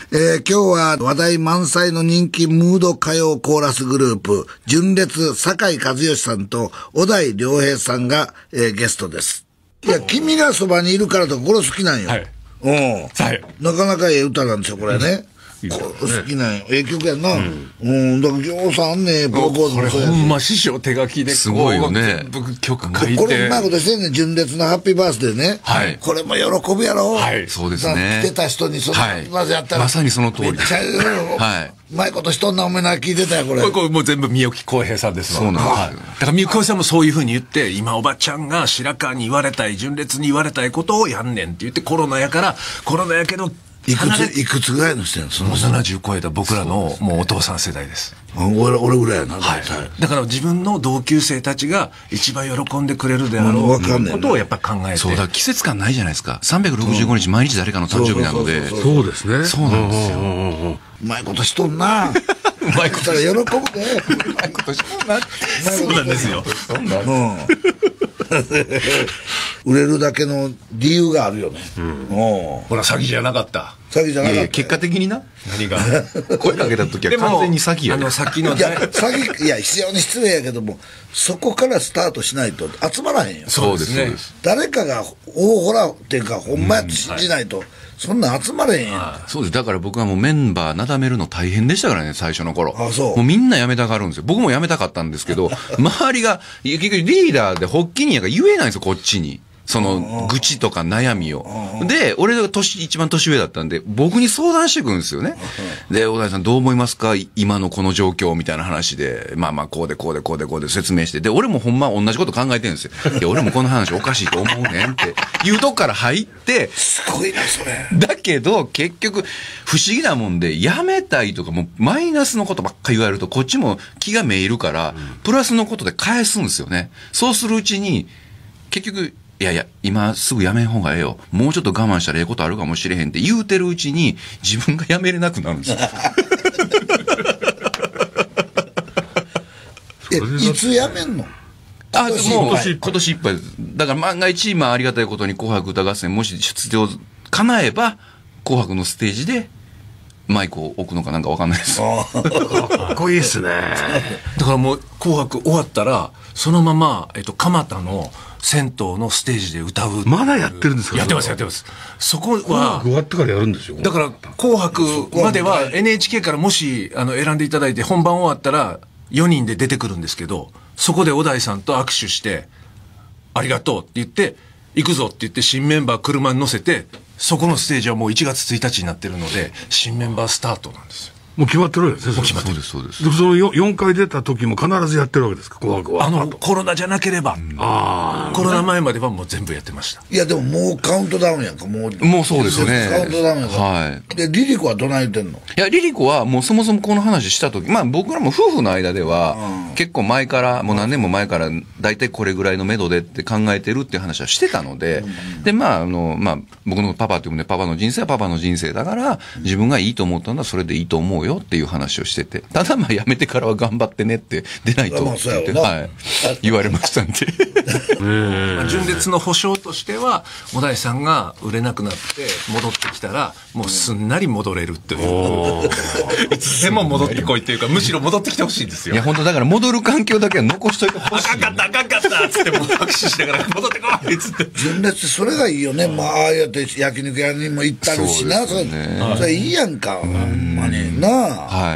えー、今日は話題満載の人気ムード歌謡コーラスグループ、純烈坂井和義さんと小田井良平さんが、えー、ゲストです。いや、君がそばにいるからとこれ好きなんよ。はい。うん。はい。なかなかええ歌なんですよ、これね。いいね、好きなんよ。ええ曲やんな。うん。うん、だから、ぎょうさんあんねん、プロポーズもそうやし。ほんま師匠手書きで。 すごいよね。 僕曲書いて。 これうまいことしてんねん、純烈のハッピーバースデーね。はい。これも喜ぶやろ。 はい。そうですね。 来てた人にその、はい、まずやったら。 まさにその通り。めっちゃ、 はい。うまいことしとんなおめな聞いてたよ、これ。 これ、これもう全部、みゆきこうへいさんですそうなんです。はい。 だからみゆきこうへいさんもそういうふうに言って、今おばちゃんが白川に言われたい、純烈に言われたいことをやんねんって言って、コロナやから、コロナやけど、 いくつ、いくつぐらいの人やん、そのななじゅう超えた僕らのもうお父さん世代です。 俺、俺ぐらいやな、はい。 だから自分の同級生たちが一番喜んでくれるであろうことをやっぱり考えて。 そうだ、季節感ないじゃないですか。さんびゃくろくじゅうごにち毎日誰かの誕生日なので。 そうですね。 そうなんですよ。 うまいことしとんな。うまいこと喜ぶで。うまいことしとんな。 そうなんですよ。そんな。うん。 売れるだけの理由があるよね。うん。 ほら、詐欺じゃなかった。 詐欺じゃなかった。 結果的にな。 何が声かけた時は完全に詐欺やね。 あの、先の。 いや、詐欺、いや、非常に失礼やけども、そこからスタートしないと集まらへんよ。 そうですね。 誰かが大ホラっていうか、ほんまやと信じないと、そんなん集まれへんやん。 そうです。だから僕はもうメンバーなだめるの大変でしたからね、最初の頃。 あ、そう。 もうみんな辞めたがるんですよ。僕も辞めたかったんですけど、周りが、結局リーダーで発起人やから言えないんですよ、こっちに。その、愚痴とか悩みを。で、俺が年、一番年上だったんで、僕に相談してくるんですよね。で、小田井さんどう思いますか今のこの状況みたいな話で、まあまあ、こうでこうでこうでこうで説明して、で、俺もほんま同じこと考えてるんですよ。いや、俺もこの話おかしいと思うねんって、いうとこから入って、 すごいな、それ。 だけど、結局、不思議なもんで、辞めたいとか、もうマイナスのことばっかり言われると、こっちも気がめいるから、プラスのことで返すんですよね。そうするうちに、結局、いやいや、今すぐ辞めん方がええよ。もうちょっと我慢したらええことあるかもしれへんって言うてるうちに、自分が辞めれなくなるんですよ。 え、いつ辞めんの？ あ、もう今年、今年いっぱいです。だから万が一、まあありがたいことに紅白歌合戦、もし出場叶えば、紅白のステージで、マイクを置くのかなんかわかんないです。かっこいいっすね。 だからもう、紅白終わったら、そのまま、えっと、蒲田の銭湯のステージで歌う。 まだやってるんですか？ やってます、やってます。そこは。 紅白終わってからやるんですよ。 だから、紅白までは エヌエイチケー からもし、あの、選んでいただいて、本番終わったら、よにんで出てくるんですけど、そこで小田井さんと握手して、ありがとうって言って、行くぞって言って、新メンバー車に乗せて、そこのステージはもういちがつついたちになってるので、新メンバースタートなんですよ。 もう決まってるわけですね。 もう決まってる。 そうです、そうです。 で、その よんかい出た時も必ずやってるわけですか、紅白は。 あの、コロナじゃなければ。ああ。コロナ前まではもう全部やってました。 いや、でももうカウントダウンやんか、もう。 もうそうですね。 カウントダウンやんか。 はい。 で、リリコはどない言ってんの？ いや、リリコはもうそもそもこの話した時、まあ僕らも夫婦の間では、結構前から、もう何年も前から、だいたいこれぐらいの目処でって考えてるっていう話はしてたので、で、まあ、あの、まあ、僕のパパっていうね、パパの人生はパパの人生だから、自分がいいと思ったのはそれでいいと思うよっていう話をしてて、ただまあやめてからは頑張ってねって出ないとって言って、はい、言われましたんで。 純烈の保証としては、小田井さんが売れなくなって戻ってきたら、もうすんなり戻れるっていう。いつでも戻ってこいっていうか、むしろ戻ってきてほしいんですよ。 いや、本当だから戻る環境だけは残しといてほしい。 あかんかった、あかんかったっつってもう拍手しながら戻ってこいっつって。 純烈ってそれがいいよね。まあ、ああやって焼肉屋にも行ったりしな。それ、それいいやんか。ほんまにな。 はい。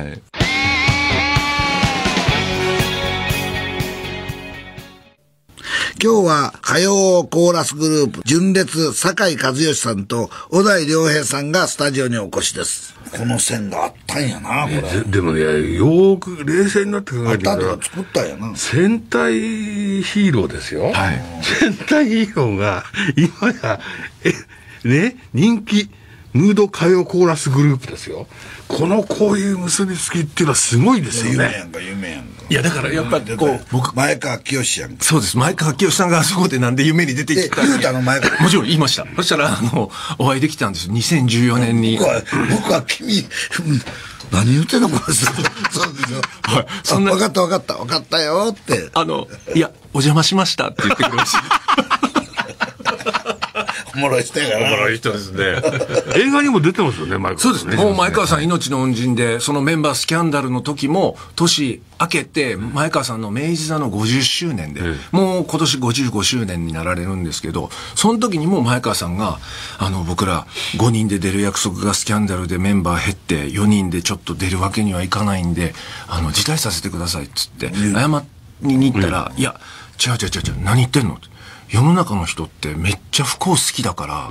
今日は歌謡コーラスグループ純烈坂井和義さんと小田井良平さんがスタジオにお越しです。この線があったんやな、これ。 で, でもね、よーく冷静になって考えてみたら、 あったとか作ったんやな。 戦隊ヒーローですよ。 はい。 戦隊ヒーローが今やえね人気ムード歌謡コーラスグループですよ。このこういう結びつきっていうのはすごいですよね。 夢やんか、夢やんか。 いや、だからやっぱりこう、 僕、前川清やんか。 そうです。前川清さんがあそこでなんで夢に出てきたんや。前川。 もちろん言いました。そしたら、あの、お会いできたんです。にせんじゅうよねんに。 僕は、僕は君、何言ってんのこれ。そうですよ。はい。そんな。分かった分かった分かったよって。 あの、いや、お邪魔しましたって言ってくれました。 おもろい人やから。 おもろい人ですね。映画にも出てますよね、前川さん。 そうですね。もう前川さん命の恩人で、そのメンバースキャンダルの時も、年明けて、前川さんの明治座のごじゅっしゅうねんで、もう今年ごじゅうごしゅうねんになられるんですけど、その時にも前川さんが、あの、僕らごにんで出る約束がスキャンダルでメンバー減って、よにんでちょっと出るわけにはいかないんで、あの、辞退させてくださいっつって、謝りに行ったら、いや、違う違う違う違う、何言ってんの？世の中の人ってめっちゃ不幸好きだから、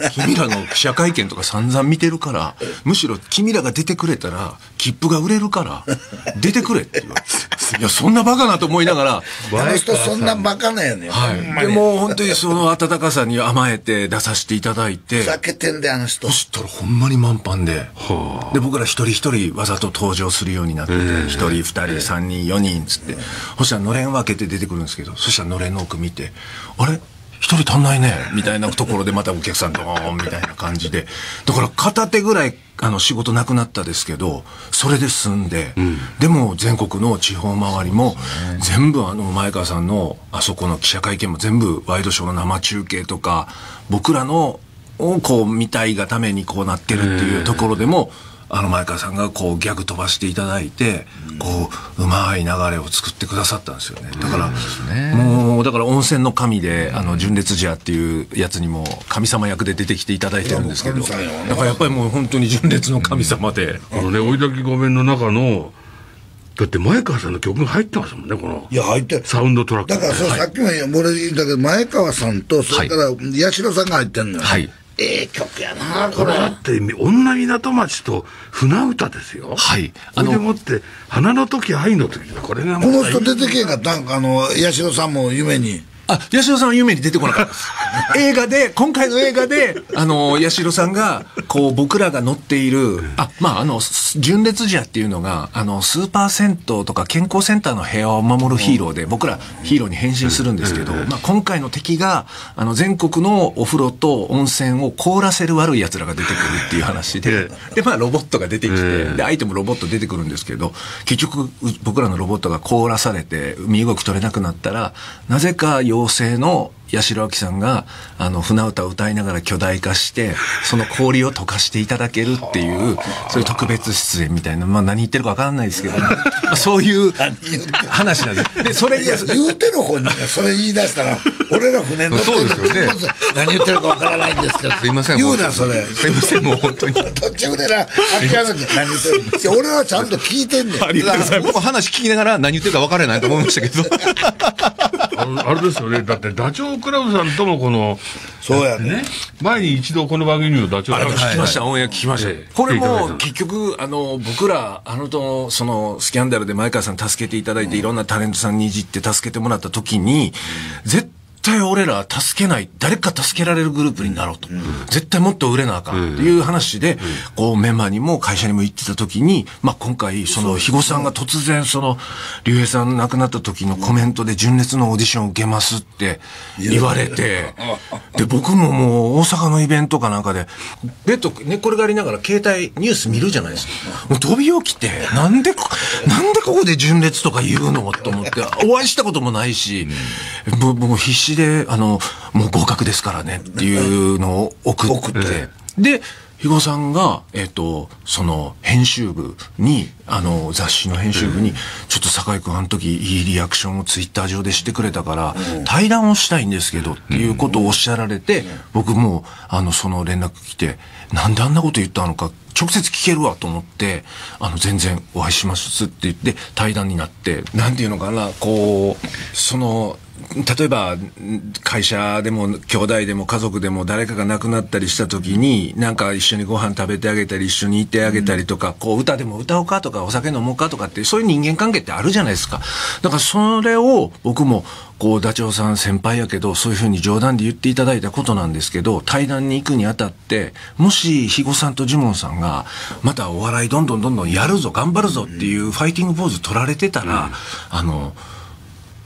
君らの記者会見とか散々見てるから、むしろ君らが出てくれたら、切符が売れるから、出てくれって言われて。いや、そんなバカなと思いながら。 あの人そんなバカなよね。 はい。でも本当にその温かさに甘えて出させていただいて。 ふざけてんで、あの人。 そしたらほんまに満帆で。で、僕ら一人一人わざと登場するようになってて、一人、二人、三人、四人つって。そしたらのれん分けて出てくるんですけど、そしたらのれんの奥見て、あれ一人足んないねみたいなところでまたお客さんドーンみたいな感じで。だから片手ぐらいあの仕事なくなったですけど、それで済んで、うん、でも全国の地方回りも全部あの前川さんのあそこの記者会見も全部ワイドショーの生中継とか、僕らのをこう見たいがためにこうなってるっていうところでも、あの前川さんがこうギャグ飛ばしていただいて、こううまい流れを作ってくださったんですよね。だからもうだから温泉の神であの純烈ジャーっていうやつにも神様役で出てきていただいてるんですけど、だからやっぱりもう本当に純烈の神様で、 あのね追い焚き御免の中のだって前川さんの曲が入ってますもんね、この。 いや、入ってる。 サウンドトラック。 だからそう、はい、さっきも俺言ったけど、前川さんと、それから八代さんが入ってんのよ。 はい。 ええ曲やな、これ。 これだって、女港町と船歌ですよ。 はい。 あの、それでもって、花の時、愛の時、これがこの人出てけんかったんか、あの、八代さんも夢に。 あ、八代さんは夢に出てこなかったです。映画で、今回の映画で、あの、八代さんが、こう、僕らが乗っている、あ、まあ、あの、純烈ジャーっていうのが、あの、スーパー銭湯とか健康センターの平和を守るヒーローで、僕らヒーローに変身するんですけど、まあ、今回の敵が、あの、全国のお風呂と温泉を凍らせる悪い奴らが出てくるっていう話で、で、まあ、ロボットが出てきて、で、相手もロボット出てくるんですけど、結局、僕らのロボットが凍らされて、身動き取れなくなったら、なぜか、妖精の八代亜紀さんがあの船歌を歌いながら巨大化してその氷を溶かしていただけるっていうそういう特別出演みたいな、まあ何言ってるか分からないですけど、まあ、そういう話なんです。でそれ言うてる本人がそれ言い出したら俺ら船乗ってそうですよね。 何言ってるか分からないんですけど、 すいません。 言うなそれ。 すいませんもう本当に。 途中でな諦めて何言ってる。俺はちゃんと聞いてんねん。ありがとうございます。 僕も話聞きながら何言ってるか分からないと思いましたけど。 あのあれですよね。だってダチョウ倶楽部さんともこのそうやね。 前に一度この番組のダチョウ倶楽部聞きました、オンエア聞きました。これも結局あの僕らあのとそのスキャンダルで前川さん助けていただいていろんなタレントさんにいじって助けてもらった時に絶対絶対俺ら助けない、誰か助けられるグループになろうと。うん、絶対もっと売れなあかんっていう話で、うん、こうメンバーにも会社にも行ってた時に、まあ今回、その肥後さんが突然その、竜兵さん亡くなった時のコメントで純烈のオーディションを受けますって言われて、で、僕ももう大阪のイベントかなんかで、ベッド寝っ転がりながら携帯ニュース見るじゃないですか。もう飛び起きて、なんで、なんでここで純烈とか言うのと思って、お会いしたこともないし、うん、もう必死で、あの、もう合格ですからねっていうのを送って、で、肥後さんが、えっと、その、編集部に、あの、雑誌の編集部に、ちょっと酒井君あの時いいリアクションをツイッター上でしてくれたから、対談をしたいんですけどっていうことをおっしゃられて、僕も、あの、その連絡来て、なんであんなこと言ったのか、直接聞けるわと思って、あの、全然お会いしますって言って、対談になって、なんていうのかな、こう、その、例えば会社でも兄弟でも家族でも誰かが亡くなったりした時になんか一緒にご飯食べてあげたり一緒にいてあげたりとか、こう歌でも歌おうかとかお酒飲もうかとかってそういう人間関係ってあるじゃないですか。だからそれを僕もこうダチョウさん先輩やけどそういうふうに冗談で言っていただいたことなんですけど、対談に行くにあたってもし肥後さんとジモンさんがまたお笑いどんどんどんどんやるぞ頑張るぞっていうファイティングポーズ取られてたら、あの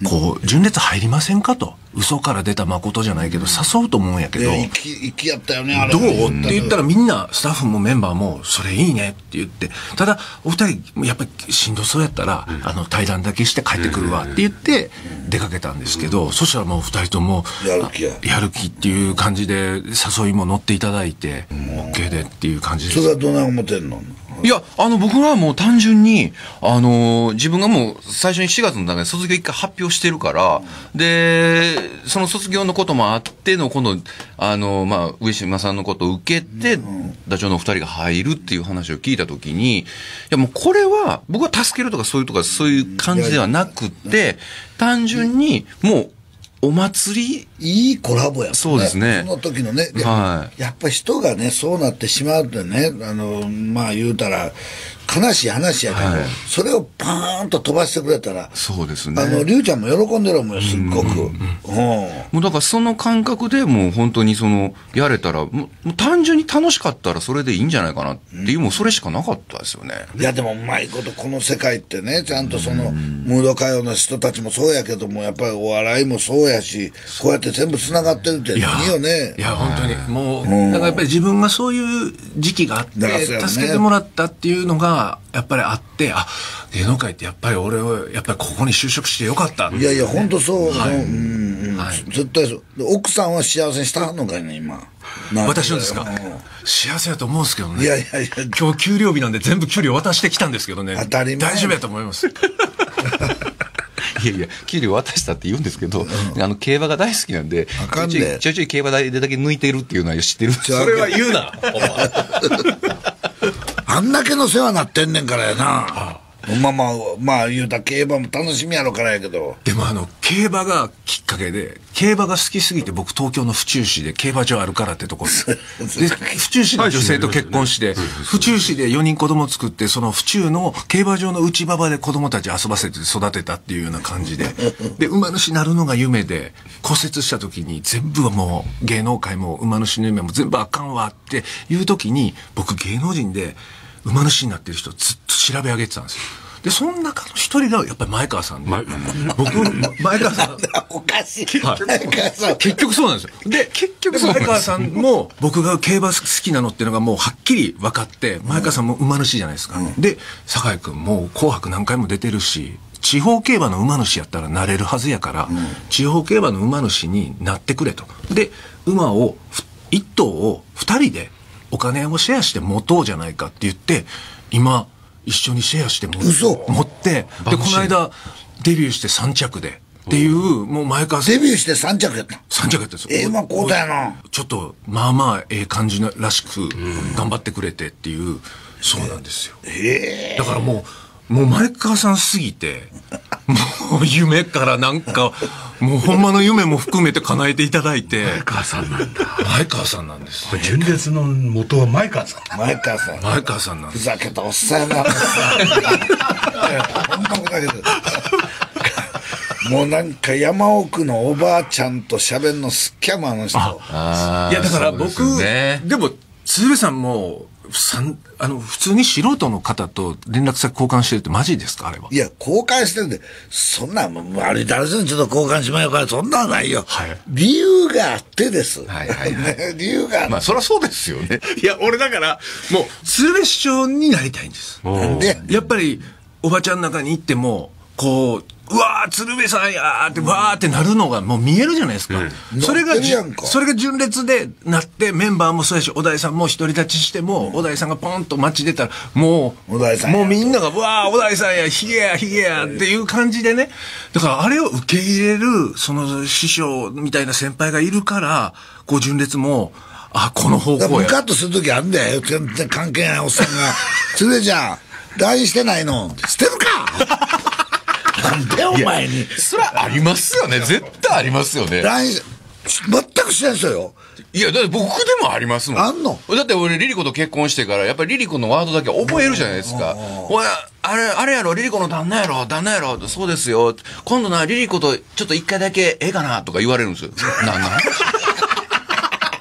こう純烈入りませんかと、嘘から出た誠じゃないけど誘うと思うんやけど、 生き生きやったよねあれ。 どうって言ったら、みんなスタッフもメンバーもそれいいねって言って、ただお二人やっぱりしんどそうやったら、あの対談だけして帰ってくるわって言って出かけたんですけど、そしたらもう二人ともやる気ややる気っていう感じで誘いも乗っていただいて OK でっていう感じです。 それはどない思ってんの？ いや、あの、僕はもう単純に、あの、自分がもう最初にしがつの中で卒業一回発表してるから、で、その卒業のこともあっての、今度、あの、まあ、上島さんのことを受けて、ダチョウの二人が入るっていう話を聞いたときに、いやもうこれは、僕は助けるとかそういうとかそういう感じではなくて、単純にもう、お祭りいいコラボやもんね。 そうですね。 その時のね。 はい。 やっぱり人がね、そうなってしまうとね、あの、まあ言うたら、悲しい話やけど、はい、それをパーンと飛ばしてくれたら、 そうですね。 あの、りゅうちゃんも喜んでるもんよ、すっごく。うん。うん、 もうだからその感覚でもう本当にその、やれたら、もう単純に楽しかったらそれでいいんじゃないかなっていう、うん、もうそれしかなかったですよね。 いやでもうまいことこの世界ってね、ちゃんとその、ムード歌謡の人たちもそうやけども、やっぱりお笑いもそうやし、こうやって全部繋がってるっていいよね。 いや、本当に。もう、うん、だからやっぱり自分がそういう時期があって、ね、助けてもらったっていうのが、やっぱりあって、あ、芸能界ってやっぱり俺は、やっぱりここに就職してよかった。 いやいや、本当そう。はい、うんうん、はい、絶対そう。奥さんは幸せにしたのかいね、今。 私のですか、うん、幸せだと思うんですけどね。 いやいやいや。 今日給料日なんで全部給料渡してきたんですけどね。 当たり前。 大丈夫やと思います。 いやいや、給料渡したって言うんですけど、うん、あの、競馬が大好きなんで、 あかんでちょいちょい競馬代でだけ抜いてるっていうのは知ってる。 それは言うな。 あんだけの世話なってんねんからやな。ああまあまあ、まあ言うたら競馬も楽しみやろからやけど。 でもあの、競馬がきっかけで、競馬が好きすぎて僕東京の府中市で競馬場あるからってとこで、府中市の女性と結婚して、府中市でよにん子供作って、その府中の競馬場の内馬場で子供たち遊ばせて育てたっていうような感じで、で、馬主なるのが夢で、骨折した時に全部はもう芸能界も馬主の夢も全部あかんわっていう時に、僕芸能人で、馬主になってる人ずっと調べ上げてたんですよ。で、その中の一人がやっぱり前川さんで、僕、前川さん。 おかしい。 はい、前川さん。結局そうなんですよ。で、結局前川さんも僕が競馬好きなのっていうのがもうはっきり分かって、前川さんも馬主じゃないですか。うん、で、酒井君も紅白何回も出てるし、地方競馬の馬主やったらなれるはずやから、うん、地方競馬の馬主になってくれと。で、馬を、一頭を二人で、お金をシェアして持とうじゃないかって言って、今、一緒にシェアして持って、で、この間、デビューしてさん着で、っていう、もう前川さん。 デビューしてさん着やったさん着やったんですよ。 ええ、まあ、こうだよな。 ちょっと、まあまあ、ええ感じらしく、頑張ってくれてっていう、そうなんですよ。 ええ。 だからもう、もう前川さんすぎて、もう夢からなんか、もうほんまの夢も含めて叶えていただいて。 前川さんなんだ。 前川さんなんです。 これ純烈の元は前川さん。 前川さん。 前川さんなんです。 ふざけたおっさんやな。ほんまふざけてる。もうなんか山奥のおばあちゃんと喋んのすっきゃもあの人。 あいやだから僕、ね、でも鶴瓶さんもさんあの普通に素人の方と連絡先交換してるってマジですかあれは。 いや交換してるんでそんなもう歩いて歩いてちょっと交換しまようからそんなんないよ、はい、理由があってです、はいはいはい、理由があってまあそりゃそうですよね。 いや俺だからもう鶴瓶師匠になりたいんです。でやっぱりおばちゃんの中に行ってもこううわー鶴瓶さんやーってわーってなるのがもう見えるじゃないですか、うん、それがそれが純烈でなってメンバーもそうやし小田井さんも独り立ちしても、うん、小田井さんがポンと街出たらもうもうみんながうわー小田井さんやヒゲやヒゲやっていう感じでねだからあれを受け入れるその師匠みたいな先輩がいるからこう純烈もあこの方向やムカッとするときあるんだよ全然関係ないおっさんが鶴瓶ちゃん ライン してないの捨てるかなんでお前にそれありますよね絶対ありますよねライン 全くしてない人よ。 いやだって僕でもありますもん。 あんのだって俺リリコと結婚してからやっぱりリリコのワードだけ覚えるじゃないですか。おいあれあれやろリリコの旦那やろ旦那やろそうですよ今度なリリコとちょっと一回だけええかなとか言われるんですよ。なんなんなんの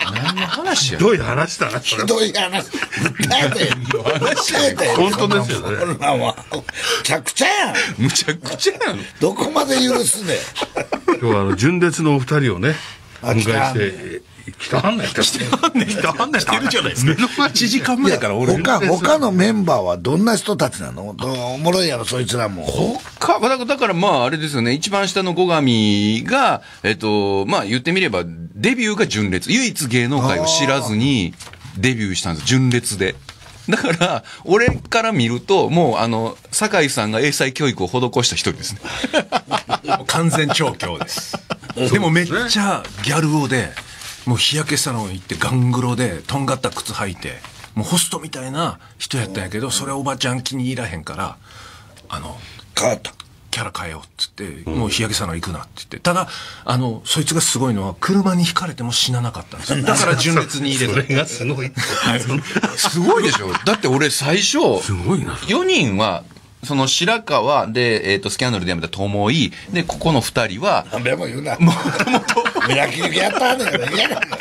話や。 ひどい話だな。 ひどい話。訴えて。訴えて。 本当ですよね。 こんなんは。むちゃくちゃやん。 むちゃくちゃやん。 どこまで許すね。 今日はあの、純烈のお二人をね、 あ迎えして、来たはんねん。来たはんねん。来たはんねん。してるじゃないですか。 いちじかんまえから俺。 他、他のメンバーはどんな人たちなの？おもろいやろ、そいつらも。 他、だから、だからまあ、あれですよね。一番下の後上が、えっと、まあ言ってみれば、デビューが純烈。唯一芸能界を知らずにデビューしたんです。純烈で。だから、俺から見ると、もう、あの、酒井さんが英才教育を施した一人ですね。 完全調教です。でもめっちゃギャル男で、もう日焼けサロン行ってガングロでとんがった靴履いて、もうホストみたいな人やったんやけど、それおばちゃん気に入らへんから、あの、 変わった。 キャラ変えようっつって、もう日焼けサロン行くなって言って。ただ、あの、そいつがすごいのは、車にひかれても死ななかったんですよ。だから純烈に入れた。 それがすごい。 すごいでしょ。だって俺最初、 すごいな。 よにんは、その白川で、えっ、ー、と、スキャンダルで辞めた友井、で、ここの二人は、 何べも言うな。もともと。焼き肉やったんだから嫌なんだ。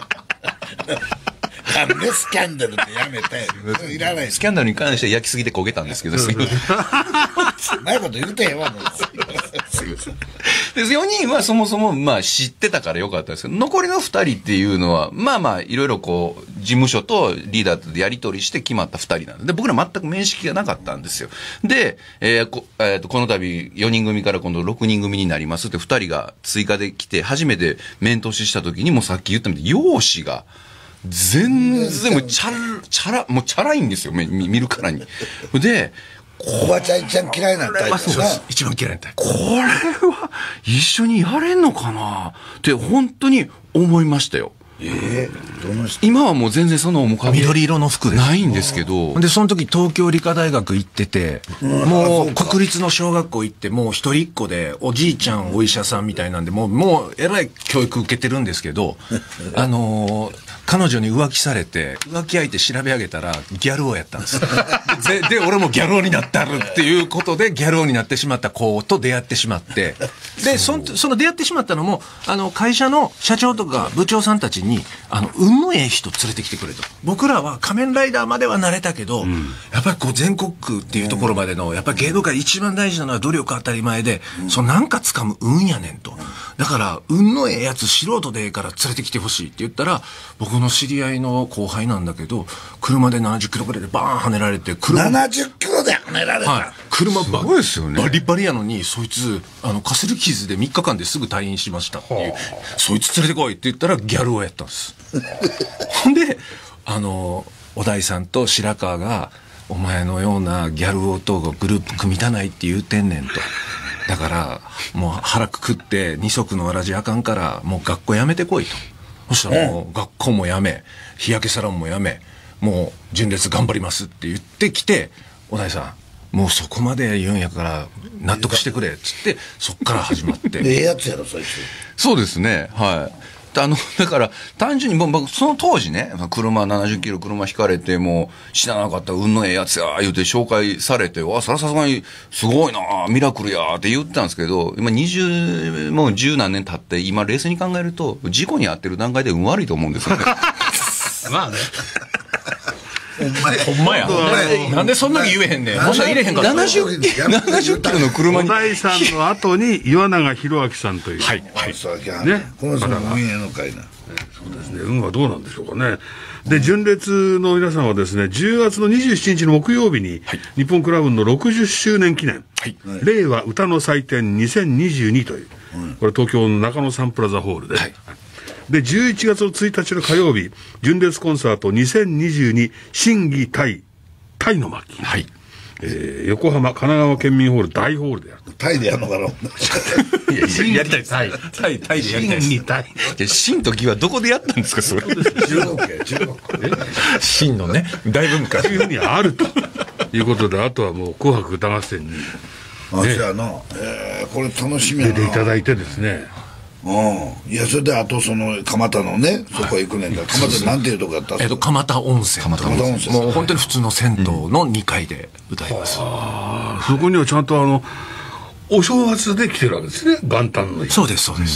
なんでスキャンダルってやめて。いらない。 スキャンダルに関しては焼きすぎて焦げたんですけど、すぐ。 ないこと言うてへんわ、もう。 で、よにんはそもそも、まあ知ってたからよかったですけど、残りのふたりっていうのは、まあまあ、いろいろこう、事務所とリーダーとやり取りして決まったふたりなんで、で僕ら全く面識がなかったんですよ。で、えーこえー、とこの度よにん組から今度ろくにん組になりますってふたりが追加で来て、初めて面通しした時にもさっき言ったみたいに、容姿が、全然もうチャラ、チャラ、もうチャラいんですよ、見見るからに。で、 おばちゃん一番嫌いなタイプそうです。一番嫌いなタイプ。 これは一緒にやれんのかなって本当に思いましたよ。 えー、どの人？ 今はもう全然その面影緑色の服です。 ないんですけど。 で、その時東京理科大学行ってて、もう国立の小学校行って、もう一人っ子で、おじいちゃんお医者さんみたいなんで、もう、もう、えらい教育受けてるんですけど、あのー、彼女に浮気されて、浮気相手調べ上げたら、ギャル王やったんですで。で、俺もギャル王になったるっていうことで、ギャル王になってしまった子と出会ってしまって、で、その、その出会ってしまったのも、あの、会社の社長とか部長さんたちに、あの、運のええ人連れてきてくれと。僕らは仮面ライダーまではなれたけど、うん、やっぱりこう全国区っていうところまでの、やっぱり芸能界一番大事なのは努力当たり前で、うん、そのなんか掴む運やねんと。だから、運のええやつ素人でええから連れてきてほしいって言ったら、僕の知り合いの後輩なんだけど、車でななじゅっキロぐらいでバーン跳ねられて、車。 ななじゅっキロで跳ねられた、はい、 車すごいですよね。 バリバリやのに、そいつ、あの、かすり傷でみっかかんですぐ退院しましたっていう、そいつ連れてこいって言ったらギャルをやったんです。ほんで、あの、小田井さんと白川が、お前のようなギャル王とグループ組みたないって言うてんねんと。だから、もう腹くくって二足のわらじあかんから、もう学校やめてこいと。そしたらもう学校もやめ、日焼けサロンもやめ、もう純烈頑張りますって言ってきて、小田井さん、もうそこまで言うんやから納得してくれっつって、そっから始まって。 ええやつやろ、そいつ。 そうですね、はい。あの、だから、単純に、僕、その当時ね、車ななじゅっキロ車引かれて、もう、知らなかった、運のええやつや、言うて紹介されて、わ、そらさすがに、すごいなミラクルやって言ったんですけど、今、二十、もう十何年経って、今、冷静に考えると、事故に遭ってる段階で運悪いと思うんですよね。 まあね。 ほんまや。ほんまや。なんでそんなに言えへんねん。もし入れへんかった。 ななじゅっキロの車に。 小田井さんの後に岩永弘明さんという。 はい。はい。 ね。この人も運営の会な。 そうですね。運はどうなんでしょうかね。で、純烈の皆さんはですね、じゅうがつのにじゅうしちにちの木曜日に、日本クラブのろくじゅっしゅうねん記念、はい、令和歌の祭典にせんにじゅうにという、これ東京の中野サンプラザホールで、はい、で、じゅういちがつのついたちの火曜日、純烈コンサートにせんにじゅうに審議対、対の巻。 はい。 えー、横浜、神奈川県民ホール大ホールでやる。 タイでやるのかな。 いや、やりたいです。タイ、タイ、タイでやりたいです。 審議対。いや、審と義はどこでやったんですか、それ。 中国や、中国。 審のね、大文化。 というふうにあるということで、あとはもう紅白歌合戦に。 あ、じゃあな、えー、これ楽しみやな。 出ていただいてですね。 うん。いや、それで、あと、その、蒲田のね、そこへ行くねんだ。蒲田なんていうとこやったんですか？ えっと、蒲田温泉。 蒲田温泉。 もう本当に普通の銭湯のにかいで歌います。 ああ、そこにはちゃんとあの、お正月で来てるわけですね、元旦の日。 そうです、そうです。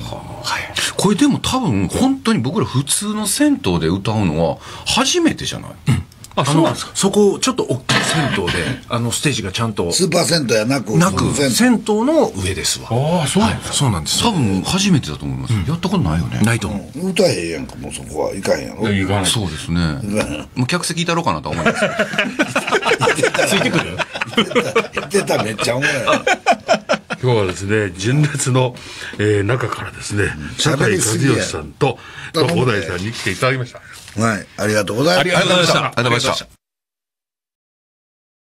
はい、これでも多分本当に僕ら普通の銭湯で歌うのは初めてじゃない、うん、 あ、そうなんですか。そこちょっと大きい銭湯であのステージがちゃんとスーパー銭湯やなくなく銭湯の上ですわ。 ああ、そうなんですか、 はい、そうなんです。 多分初めてだと思います、うん、やったことないよね。 ないと思う、 うん、歌えへんやんか。もうそこはいかへんやろ。 いかない。 そうですね。もう客席いたろうかなと思いますついてくる言ってためっちゃおもろい。 今日はですね、純烈の、えー、中からですね、酒井和義さんと小田井さんに来ていただきました。 はい、ありがとうございました。 ありがとうございました。ありがとうございました。